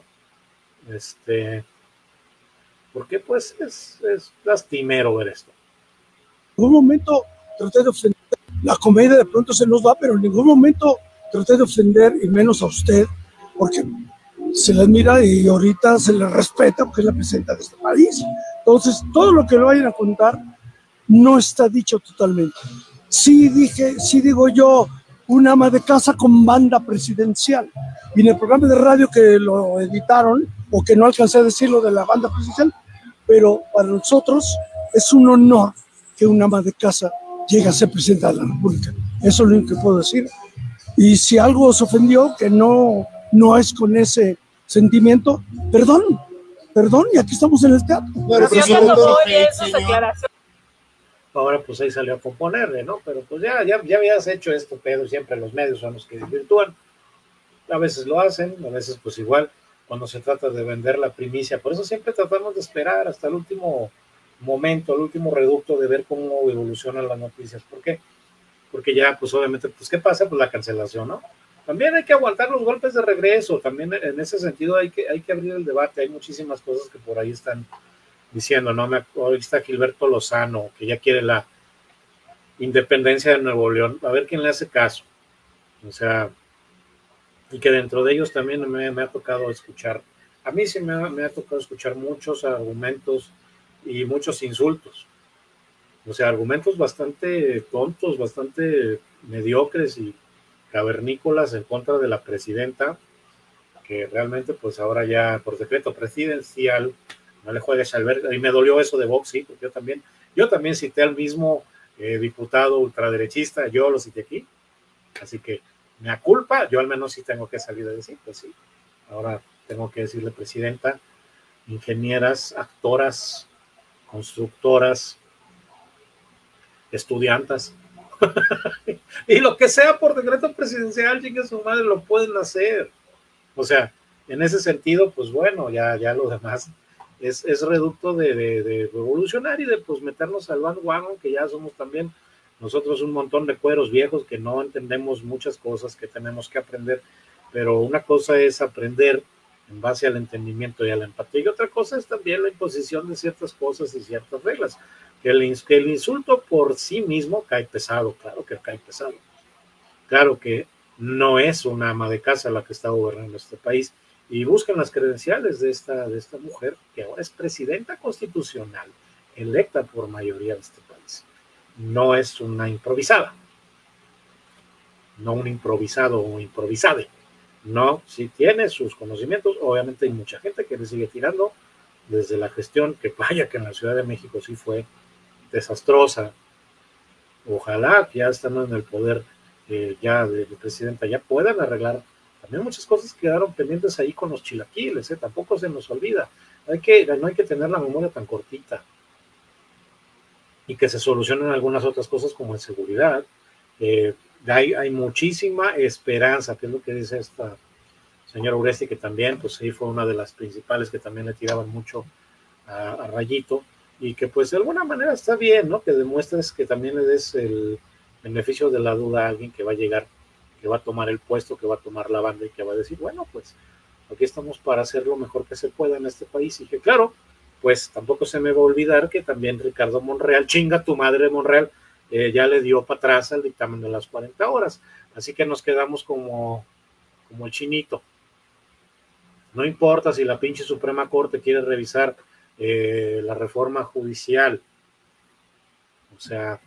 porque pues es lastimero ver esto. En ningún momento traté de ofender, la comedia de pronto se nos va, pero en ningún momento traté de ofender, y menos a usted, porque se le admira y ahorita se le respeta porque es la presidenta de este país. Entonces, todo lo que le vayan a contar no está dicho totalmente. Sí digo yo, una ama de casa con banda presidencial. Y en el programa de radio que lo editaron, o que no alcancé a decirlo de la banda presidencial, pero para nosotros es un honor que una ama de casa llegue a ser presidenta de la República. Eso es lo único que puedo decir. Y si algo os ofendió, que no es con ese sentimiento, perdón, y aquí estamos en el teatro. Ahora pues ahí salió a componerle, ¿no? Pero pues ya habías hecho esto, Pedro, siempre los medios son los que desvirtúan. A veces lo hacen, a veces pues igual cuando se trata de vender la primicia. Por eso siempre tratamos de esperar hasta el último momento, el último reducto de ver cómo evolucionan las noticias. ¿Por qué? Porque ya pues obviamente, pues ¿qué pasa? Pues la cancelación, ¿no? También hay que aguantar los golpes de regreso, también en ese sentido hay que abrir el debate. Hay muchísimas cosas que por ahí están diciendo, ¿no? Hoy está Gilberto Lozano, que ya quiere la independencia de Nuevo León. A ver quién le hace caso. O sea, y que dentro de ellos también me ha tocado escuchar, a mí sí me ha tocado escuchar muchos argumentos y muchos insultos. O sea, argumentos bastante tontos, bastante mediocres y cavernícolas en contra de la presidenta, que realmente pues ahora ya por decreto presidencial no le juegues al ver, y me dolió eso de Vox, sí, porque yo también cité al mismo diputado ultraderechista, yo lo cité aquí, así que me aculpa, yo al menos sí tengo que salir a decir, pues sí, ahora tengo que decirle presidenta, ingenieras, actoras, constructoras, estudiantas, y lo que sea por decreto presidencial, chingue su madre, lo pueden hacer. O sea, en ese sentido, pues bueno, ya lo demás es reducto de evolucionar y de pues meternos al bandwagon, que ya somos también nosotros un montón de cueros viejos que no entendemos muchas cosas que tenemos que aprender, pero una cosa es aprender en base al entendimiento y a la empatía, y otra cosa es también la imposición de ciertas cosas y ciertas reglas. Que el insulto por sí mismo cae pesado, claro que cae pesado. Claro que no es una ama de casa la que está gobernando este país, y buscan las credenciales de esta mujer, que ahora es presidenta constitucional, electa por mayoría de este país. No es una improvisada, no un improvisado o improvisade. No, sí tiene sus conocimientos. Obviamente hay mucha gente que le sigue tirando desde la gestión, que vaya que en la Ciudad de México sí fue desastrosa. Ojalá que ya estando en el poder ya de presidenta ya puedan arreglar. También muchas cosas quedaron pendientes ahí con los chilaquiles, tampoco se nos olvida. No hay que tener la memoria tan cortita, y que se solucionen algunas otras cosas como en seguridad. Hay muchísima esperanza, que es lo que dice esta señora Uresti, que también pues sí fue una de las principales que también le tiraban mucho a Rayito, y que pues de alguna manera está bien, ¿no? Que demuestres que también le des el beneficio de la duda a alguien que va a llegar, que va a tomar el puesto, que va a tomar la banda y que va a decir, bueno, pues aquí estamos para hacer lo mejor que se pueda en este país. Y que claro, pues tampoco se me va a olvidar que también Ricardo Monreal, chinga tu madre Monreal, ya le dio para atrás al dictamen de las 40 horas. Así que nos quedamos como el chinito. No importa si la pinche Suprema Corte quiere revisar la reforma judicial. O sea,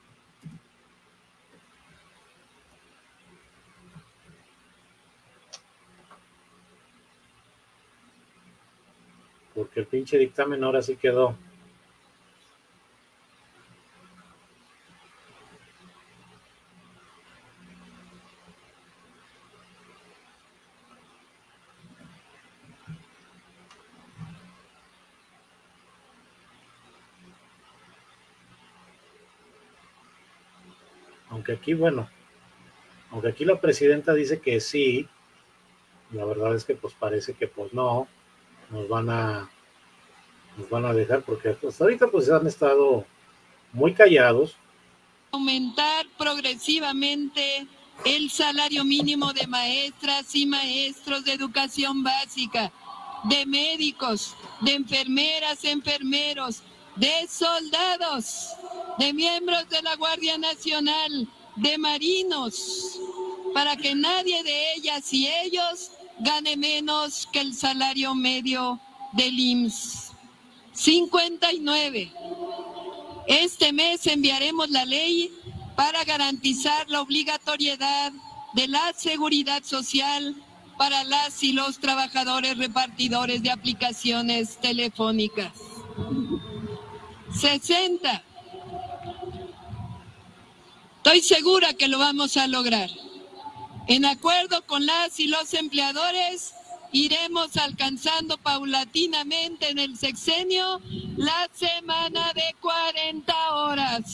porque el pinche dictamen ahora sí quedó. Aunque aquí, bueno, aunque aquí la presidenta dice que sí, la verdad es que pues parece que pues no, nos van a dejar, porque hasta ahorita pues han estado muy callados. Aumentar progresivamente el salario mínimo de maestras y maestros de educación básica, de médicos, de enfermeras, enfermeros, de soldados, de miembros de la Guardia Nacional, de marinos, para que nadie de ellas y ellos gane menos que el salario medio del IMSS. 59. Este mes enviaremos la ley para garantizar la obligatoriedad de la seguridad social para las y los trabajadores repartidores de aplicaciones telefónicas. 60. Estoy segura que lo vamos a lograr. En acuerdo con las y los empleadores, iremos alcanzando paulatinamente en el sexenio la semana de 40 horas.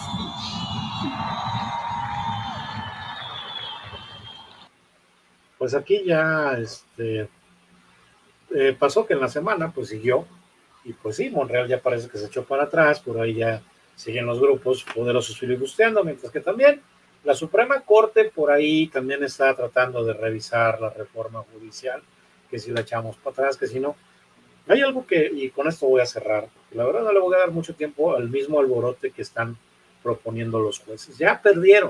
Pues aquí ya pasó que en la semana pues siguió, y pues sí, Monreal ya parece que se echó para atrás, por ahí ya siguen los grupos poderosos filibusteando, mientras que también la Suprema Corte por ahí también está tratando de revisar la reforma judicial, que si la echamos para atrás, que si no. Hay algo que, y con esto voy a cerrar, la verdad no le voy a dar mucho tiempo al mismo alborote que están proponiendo los jueces. Ya perdieron.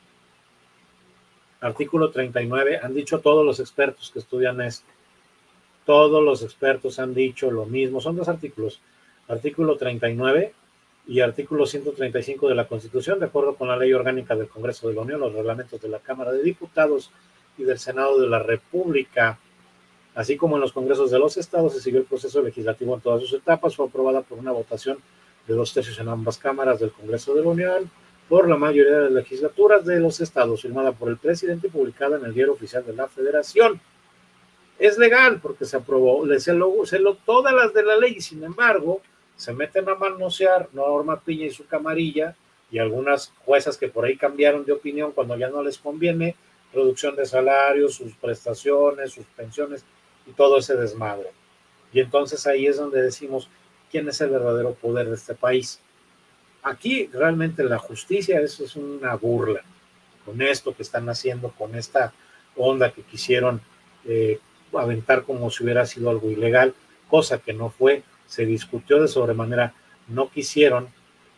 Artículo 39, han dicho todos los expertos que estudian esto. Todos los expertos han dicho lo mismo. Son dos artículos. Artículo 39 y artículo 135 de la Constitución, de acuerdo con la Ley Orgánica del Congreso de la Unión, los reglamentos de la Cámara de Diputados y del Senado de la República, así como en los congresos de los estados, se siguió el proceso legislativo en todas sus etapas. Fue aprobada por una votación de 2/3 en ambas cámaras del Congreso de la Unión, por la mayoría de las legislaturas de los estados, firmada por el presidente y publicada en el Diario Oficial de la Federación. Es legal porque se aprobó, todas las de la ley, sin embargo, se meten a manosear Norma Piña y su camarilla y algunas juezas que por ahí cambiaron de opinión cuando ya no les conviene, reducción de salarios, sus prestaciones, sus pensiones y todo ese desmadre. Y entonces ahí es donde decimos quién es el verdadero poder de este país. Aquí realmente la justicia es una burla con esto que están haciendo, con esta onda que quisieron aventar como si hubiera sido algo ilegal, cosa que no fue, se discutió de sobremanera, no quisieron.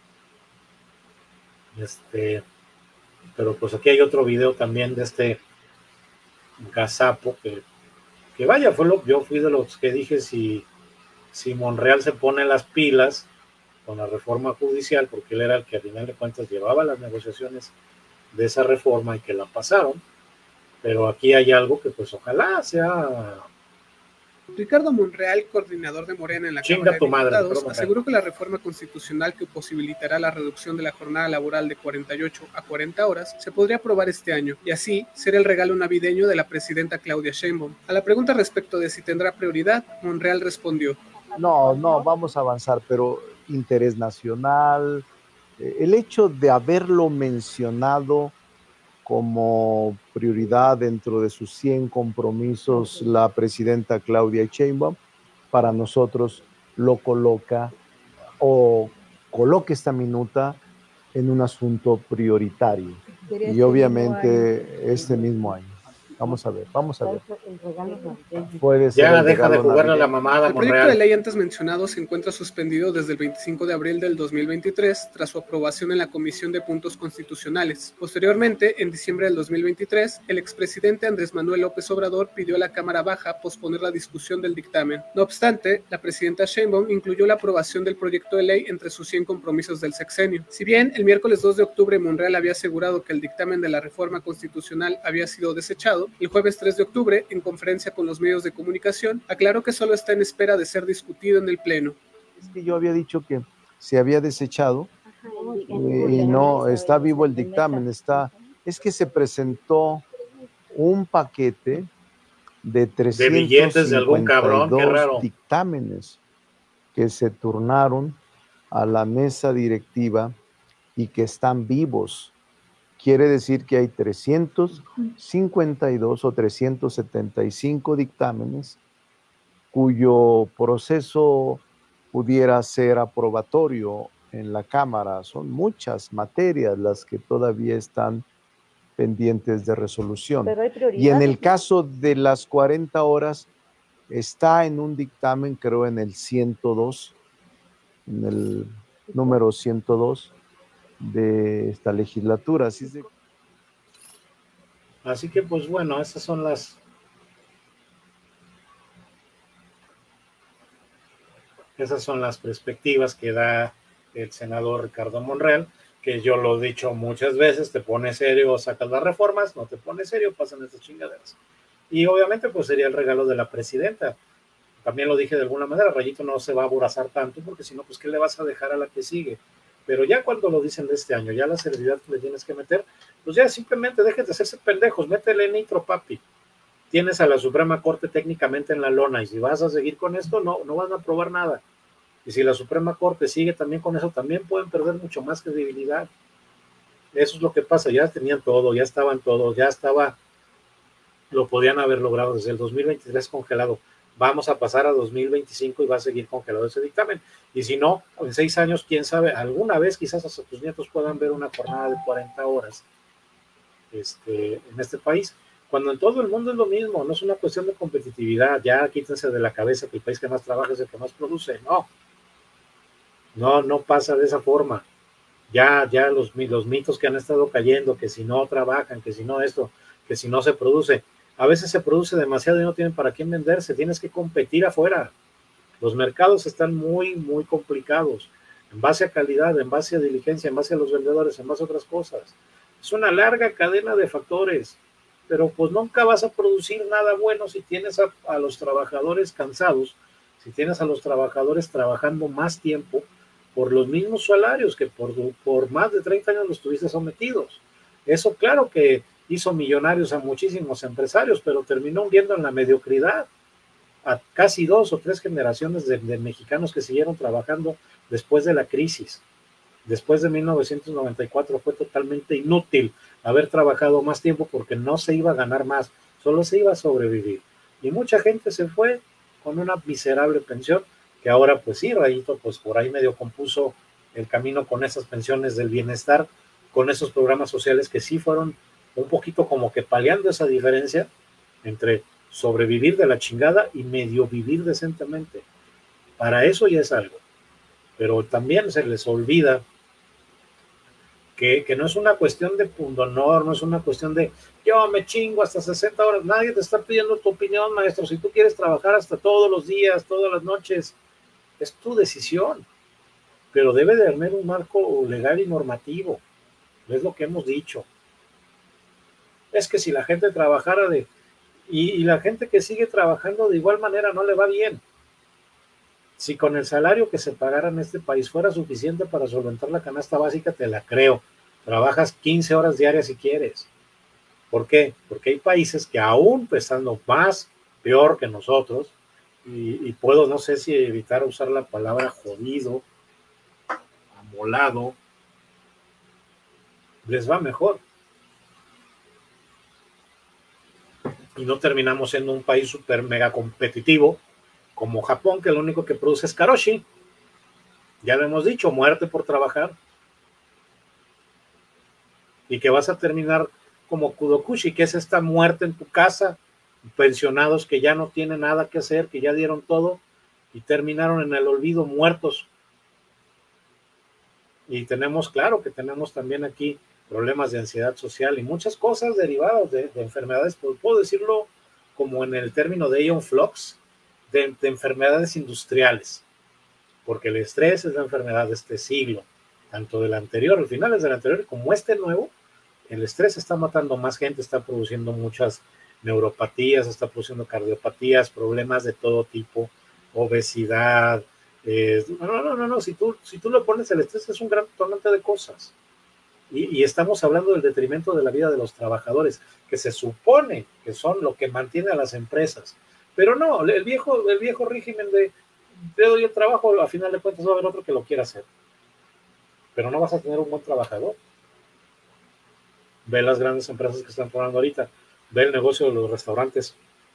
Pero pues aquí hay otro video también de este gazapo que vaya, yo fui de los que dije si Monreal se pone las pilas con la reforma judicial, porque él era el que al final de cuentas llevaba las negociaciones de esa reforma y que la pasaron, pero aquí hay algo que pues ojalá sea. Ricardo Monreal, coordinador de Morena en la Cámara de Diputados, aseguró que la reforma constitucional que posibilitará la reducción de la jornada laboral de 48 a 40 horas se podría aprobar este año y así ser el regalo navideño de la presidenta Claudia Sheinbaum. A la pregunta respecto de si tendrá prioridad, Monreal respondió: No, vamos a avanzar, pero interés nacional, el hecho de haberlo mencionado como prioridad dentro de sus 100 compromisos la presidenta Claudia Sheinbaum, para nosotros lo coloca esta minuta en un asunto prioritario y obviamente este mismo año. Vamos a ver. Puede ser ya deja de jugarle a la mamada. El proyecto de ley antes mencionado se encuentra suspendido desde el 25 de abril del 2023 tras su aprobación en la Comisión de Puntos Constitucionales. Posteriormente, en diciembre del 2023, el expresidente Andrés Manuel López Obrador pidió a la Cámara Baja posponer la discusión del dictamen. No obstante, la presidenta Sheinbaum incluyó la aprobación del proyecto de ley entre sus 100 compromisos del sexenio. Si bien el miércoles 2 de octubre Monreal había asegurado que el dictamen de la reforma constitucional había sido desechado, el jueves 3 de octubre, en conferencia con los medios de comunicación, aclaró que solo está en espera de ser discutido en el Pleno. Es que yo había dicho que se había desechado y no, está vivo el dictamen, es que se presentó un paquete de 352 billetes de algún cabrón, qué raro. Dictámenes que se turnaron a la mesa directiva y que están vivos. Quiere decir que hay 352 o 375 dictámenes cuyo proceso pudiera ser aprobatorio en la Cámara. Son muchas materias las que todavía están pendientes de resolución. Pero hay prioridades. Y en el caso de las 40 horas, está en un dictamen, creo en el 102, en el número 102, de esta legislatura. Así que pues bueno, esas son las perspectivas que da el senador Ricardo Monreal, que yo lo he dicho muchas veces: te pones serio, sacas las reformas; no te pones serio, pasan estas chingaderas. Y obviamente pues sería el regalo de la presidenta. También lo dije de alguna manera, Rayito no se va a aborazar tanto, porque si no, pues ¿qué le vas a dejar a la que sigue? Pero ya cuando lo dicen de este año, ya la seriedad que le tienes que meter, pues ya simplemente dejes de hacerse pendejos, métele nitro, papi. Tienes a la Suprema Corte técnicamente en la lona, y si vas a seguir con esto, no van a aprobar nada. Y si la Suprema Corte sigue también con eso, también pueden perder mucho más credibilidad. Eso es lo que pasa, ya tenían todo, ya estaban todo, lo podían haber logrado desde el 2023 congelado. Vamos a pasar a 2025 y va a seguir congelado ese dictamen. Y si no, en 6 años, quién sabe, alguna vez quizás hasta tus nietos puedan ver una jornada de 40 horas en este país, cuando en todo el mundo es lo mismo. No es una cuestión de competitividad, ya quítense de la cabeza que el país que más trabaja es el que más produce. No pasa de esa forma. Ya los mitos que han estado cayendo, que si no trabajan, que si no esto, que si no se produce. A veces se produce demasiado y no tienen para quién venderse, tienes que competir afuera. Los mercados están muy, muy complicados, en base a calidad, en base a diligencia, en base a los vendedores, en base a otras cosas. Es una larga cadena de factores, pero pues nunca vas a producir nada bueno si tienes a los trabajadores cansados, si tienes a los trabajadores trabajando más tiempo por los mismos salarios que por más de 30 años los tuviste sometidos. Eso claro que hizo millonarios a muchísimos empresarios, pero terminó hundiendo en la mediocridad a casi 2 o 3 generaciones de mexicanos que siguieron trabajando después de la crisis. Después de 1994 fue totalmente inútil haber trabajado más tiempo, porque no se iba a ganar más, solo se iba a sobrevivir. Y mucha gente se fue con una miserable pensión, que ahora pues sí, Rayito, pues por ahí medio compuso el camino con esas pensiones del bienestar, con esos programas sociales que sí fueron un poquito como que paliando esa diferencia entre sobrevivir de la chingada y medio vivir decentemente. Para eso ya es algo. Pero también se les olvida que no es una cuestión de pundonor, no es una cuestión de yo me chingo hasta 60 horas. Nadie te está pidiendo tu opinión, maestro. Si tú quieres trabajar hasta todos los días, todas las noches, es tu decisión. Pero debe de haber un marco legal y normativo. Es lo que hemos dicho. Es que si la gente trabajara y la gente que sigue trabajando de igual manera no le va bien. Si con el salario que se pagara en este país fuera suficiente para solventar la canasta básica, te la creo. Trabajas 15 horas diarias si quieres. ¿Por qué? Porque hay países que aún estando más peor que nosotros, y puedo, no sé si evitar usar la palabra jodido, amolado, les va mejor. Y no terminamos siendo un país súper mega competitivo como Japón, que lo único que produce es karoshi. Ya lo hemos dicho, muerte por trabajar. Y que vas a terminar como Kudokushi, que es esta muerte en tu casa, pensionados que ya no tienen nada que hacer, que ya dieron todo y terminaron en el olvido muertos. Y tenemos, claro que tenemos también aquí problemas de ansiedad social y muchas cosas derivadas de enfermedades, puedo decirlo como en el término de Aeon Flux, de enfermedades industriales, porque el estrés es la enfermedad de este siglo, tanto del anterior, al finales del anterior, como este nuevo. El estrés está matando más gente, está produciendo muchas neuropatías, está produciendo cardiopatías, problemas de todo tipo, obesidad. No, si tú le pones el estrés es un gran tormento de cosas. Y estamos hablando del detrimento de la vida de los trabajadores, que se supone que son lo que mantiene a las empresas. Pero no, el viejo régimen de te doy el trabajo, a final de cuentas va a haber otro que lo quiera hacer. Pero no vas a tener un buen trabajador. Ve las grandes empresas que están formando ahorita, ve el negocio de los restaurantes,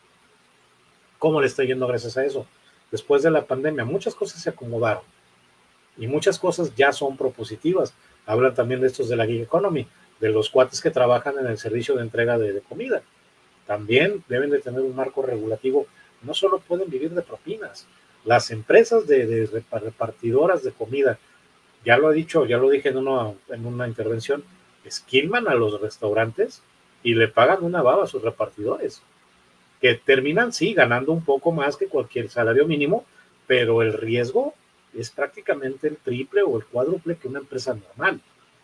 cómo le está yendo gracias a eso. Después de la pandemia, muchas cosas se acomodaron y muchas cosas ya son propositivas. Hablan también de estos de la gig economy, de los cuates que trabajan en el servicio de entrega de comida. También deben de tener un marco regulativo. No solo pueden vivir de propinas. Las empresas de repartidoras de comida, ya lo dije en una intervención, esquilman a los restaurantes y le pagan una baba a sus repartidores, que terminan, sí, ganando un poco más que cualquier salario mínimo, pero el riesgo es prácticamente el triple o el cuádruple que una empresa normal.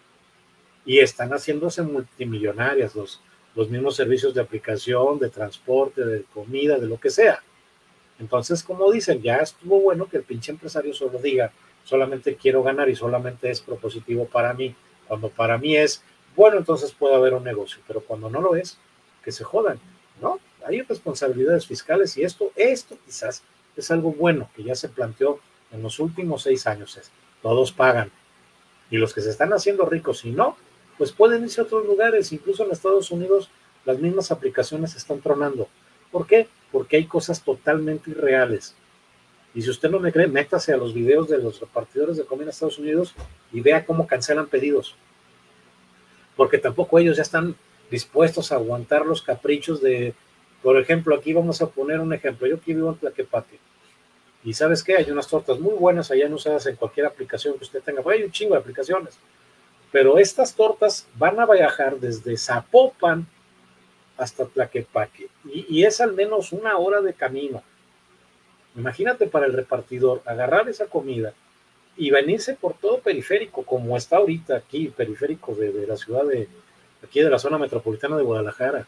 Y están haciéndose multimillonarias los mismos servicios de aplicación, de transporte, de comida, de lo que sea. Entonces, como dicen, ya estuvo bueno que el pinche empresario solo diga, solamente quiero ganar y solamente es propositivo para mí. Cuando para mí es, bueno, entonces puede haber un negocio, pero cuando no lo es, que se jodan, ¿no? Hay responsabilidades fiscales y esto quizás es algo bueno que ya se planteó en los últimos 6 años. Todos pagan. Y los que se están haciendo ricos, si no, pues pueden irse a otros lugares. Incluso en Estados Unidos las mismas aplicaciones están tronando. ¿Por qué? Porque hay cosas totalmente irreales. Y si usted no me cree, métase a los videos de los repartidores de comida en Estados Unidos y vea cómo cancelan pedidos. Porque tampoco ellos ya están dispuestos a aguantar los caprichos de, por ejemplo, aquí vamos a poner un ejemplo. Yo aquí vivo en Tlaquepaque. Y ¿sabes qué? Hay unas tortas muy buenas allá usadas en cualquier aplicación que usted tenga. Hay un chingo de aplicaciones. Pero estas tortas van a viajar desde Zapopan hasta Tlaquepaque. Y es al menos 1 hora de camino. Imagínate para el repartidor agarrar esa comida y venirse por todo periférico, como está ahorita aquí, periférico de la ciudad aquí de la zona metropolitana de Guadalajara.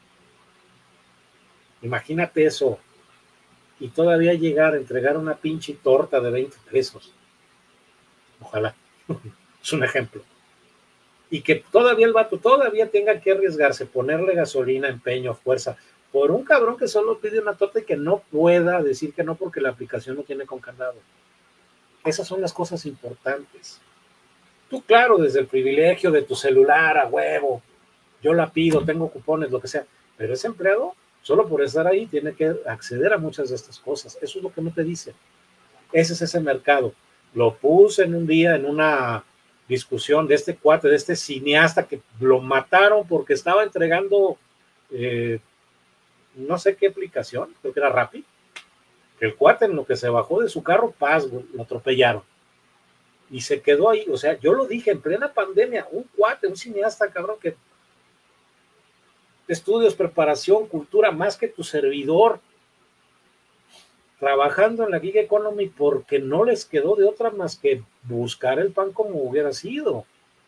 Imagínate eso. Y todavía llegar a entregar una pinche torta de 20 pesos. Ojalá. Es un ejemplo. Y que todavía el vato tenga que arriesgarse, ponerle gasolina, empeño, fuerza, por un cabrón que solo pide una torta y que no pueda decir que no porque la aplicación no tiene con candado. Esas son las cosas importantes. Tú, claro, desde el privilegio de tu celular, a huevo, yo la pido, tengo cupones, lo que sea, pero ese empleado, solo por estar ahí, tiene que acceder a muchas de estas cosas. Eso es lo que no te dice. Ese es ese mercado. Lo puse en un día en una discusión de este cuate, de este cineasta que lo mataron porque estaba entregando no sé qué aplicación, creo que era Rappi, que el cuate en lo que se bajó de su carro, lo atropellaron y se quedó ahí. O sea, yo lo dije en plena pandemia, un cuate, un cineasta, cabrón, que estudios, preparación, cultura, más que tu servidor, trabajando en la gig economy porque no les quedó de otra más que buscar el pan como hubiera sido,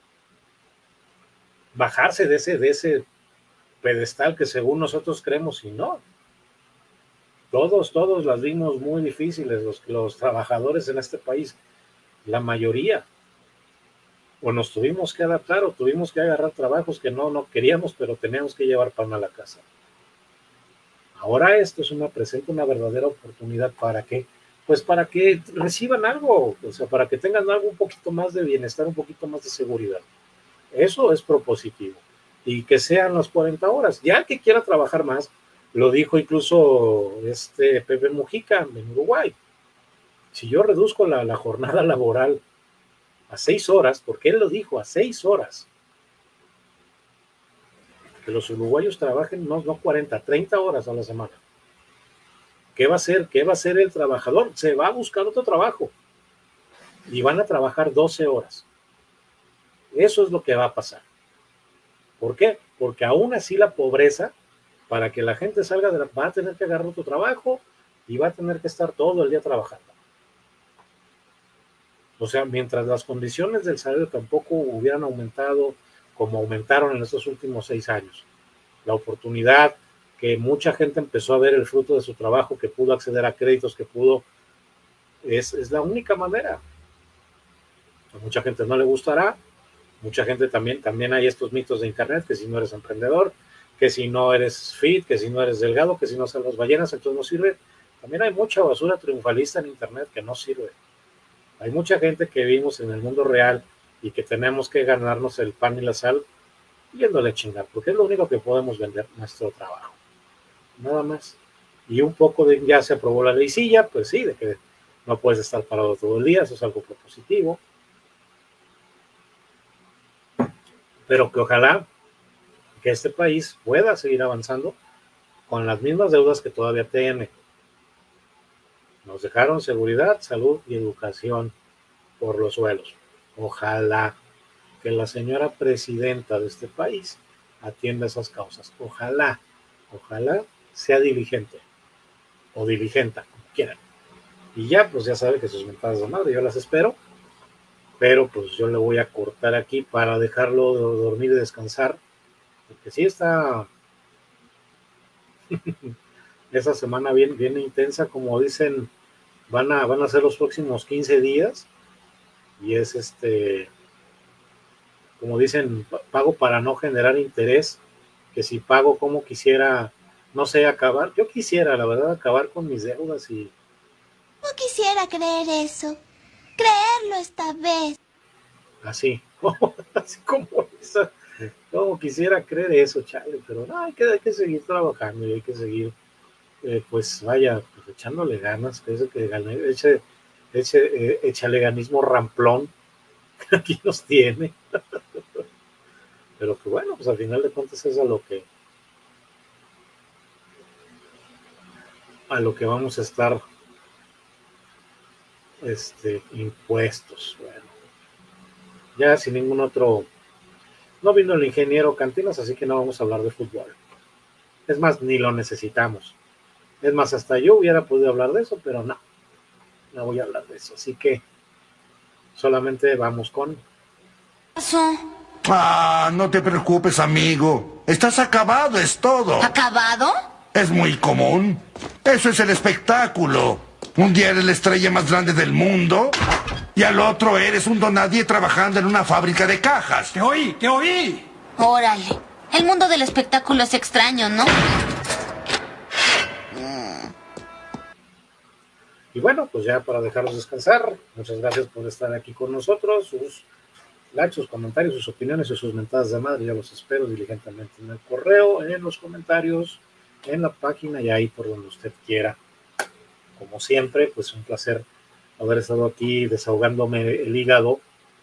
bajarse de ese pedestal que según nosotros creemos y no. Todos las vimos muy difíciles, los trabajadores en este país, la mayoría, o nos tuvimos que adaptar o tuvimos que agarrar trabajos que no queríamos, pero teníamos que llevar pan a la casa. Ahora esto presenta una verdadera oportunidad. ¿Para qué? Pues para que reciban algo, o sea, para que tengan algo un poquito más de bienestar, un poquito más de seguridad. Eso es propositivo. Y que sean las 40 horas. Ya el que quiera trabajar más, lo dijo incluso Pepe Mujica en Uruguay. Si yo reduzco la jornada laboral a 6 horas, porque él lo dijo, a 6 horas, que los uruguayos trabajen no 40, 30 horas a la semana. ¿Qué va a hacer? ¿Qué va a hacer el trabajador? Se va a buscar otro trabajo y van a trabajar 12 horas. Eso es lo que va a pasar. ¿Por qué? Porque aún así la pobreza, para que la gente salga va a tener que agarrar otro trabajo y va a tener que estar todo el día trabajando. O sea, mientras las condiciones del salario tampoco hubieran aumentado como aumentaron en estos últimos 6 años, la oportunidad que mucha gente empezó a ver el fruto de su trabajo, que pudo acceder a créditos, que pudo, es la única manera. A mucha gente no le gustará, mucha gente también hay estos mitos de internet, que si no eres emprendedor, que si no eres fit, que si no eres delgado, que si no salvas ballenas, entonces no sirve. También hay mucha basura triunfalista en internet que no sirve. Hay mucha gente que vivimos en el mundo real y que tenemos que ganarnos el pan y la sal yéndole a chingar, porque es lo único que podemos vender, nuestro trabajo. Nada más. Y un poco de, ya se aprobó la leycilla, pues sí, de que no puedes estar parado todo el día, eso es algo propositivo. Pero que ojalá que este país pueda seguir avanzando con las mismas deudas que todavía tiene. Nos dejaron seguridad, salud y educación por los suelos. Ojalá que la señora presidenta de este país atienda esas causas. Ojalá sea diligente o diligenta, como quieran. Y ya, pues ya sabe que sus mentadas de madre, yo las espero, pero pues yo le voy a cortar aquí para dejarlo dormir y descansar, porque sí está esa semana bien intensa, como dicen, van a ser los próximos 15 días, y es como dicen, pago para no generar interés, que si pago como quisiera, no sé, acabar, yo quisiera, la verdad, acabar con mis deudas y... No quisiera creer eso, creerlo esta vez. Así como esa, no quisiera creer eso, chale, pero no, hay que seguir trabajando y hay que seguir, pues vaya, pues, echándole ganas, echaleganismo ramplón que aquí nos tiene. Pero que bueno, pues al final de cuentas es a lo que vamos a estar impuestos. Bueno, ya sin ningún otro, no vino el ingeniero Cantinas, así que no vamos a hablar de fútbol. Es más, ni lo necesitamos. Es más, hasta yo hubiera podido hablar de eso, pero no voy a hablar de eso. Así que solamente vamos con... No te preocupes, amigo. Estás acabado, es todo. ¿Acabado? Es muy común. Eso es el espectáculo. Un día eres la estrella más grande del mundo y al otro eres un donadie trabajando en una fábrica de cajas. ¡Te oí! Órale. El mundo del espectáculo es extraño, ¿no? Y bueno, pues ya para dejarlos descansar, muchas gracias por estar aquí con nosotros. Sus likes, sus comentarios, sus opiniones y sus mentadas de madre, ya los espero diligentemente en el correo, en los comentarios, en la página y ahí por donde usted quiera. Como siempre, pues un placer haber estado aquí desahogándome el hígado.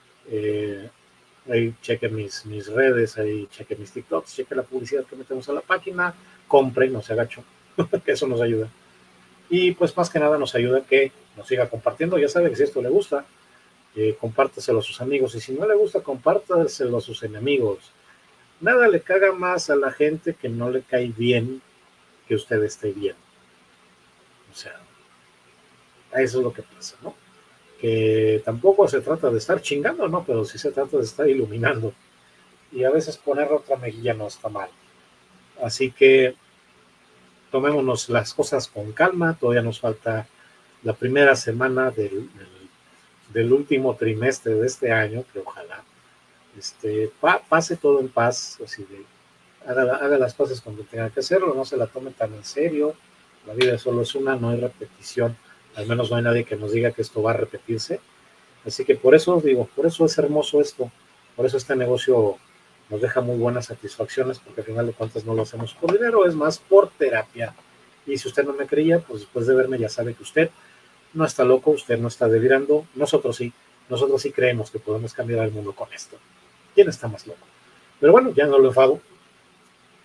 Ahí cheque mis redes, ahí cheque mis TikToks, cheque la publicidad que metemos a la página, compre, no se agacho, que eso nos ayuda. Y pues más que nada nos ayuda que nos siga compartiendo. Ya sabe que si esto le gusta, compártaselo a sus amigos, y si no le gusta, compártaselo a sus enemigos. Nada le caga más a la gente que no le cae bien que usted esté bien. O sea, eso es lo que pasa, ¿no? Que tampoco se trata de estar chingando, ¿no? Pero sí se trata de estar iluminando. Y a veces poner otra mejilla no está mal. Así que tomémonos las cosas con calma. Todavía nos falta la primera semana del último trimestre de este año, que ojalá pase todo en paz, así de haga las cosas cuando tenga que hacerlo, no se la tome tan en serio. La vida solo es una, no hay repetición. Al menos no hay nadie que nos diga que esto va a repetirse. Así que por eso es hermoso esto. Por eso este negocio nos deja muy buenas satisfacciones, porque al final de cuentas no lo hacemos por dinero, es más por terapia. Y si usted no me creía, pues después de verme ya sabe que usted no está loco, usted no está delirando. Nosotros sí creemos que podemos cambiar el mundo con esto. ¿Quién está más loco? Pero bueno, ya no lo enfado.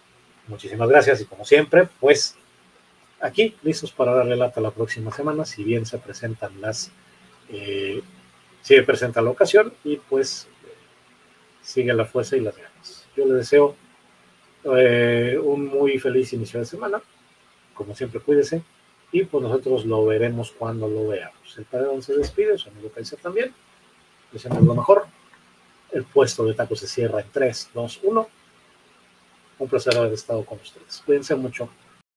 Muchísimas gracias y como siempre, pues aquí listos para darle lata la próxima semana, si bien se presentan se presenta la ocasión y pues sigue la fuerza y las ganas. Yo les deseo un muy feliz inicio de semana, como siempre cuídese y pues nosotros lo veremos cuando lo veamos. El Paredón se despide, su amigo Kaiser también, deseamos lo mejor. El puesto de tacos se cierra en 3, 2, 1. Un placer haber estado con ustedes. Cuídense mucho.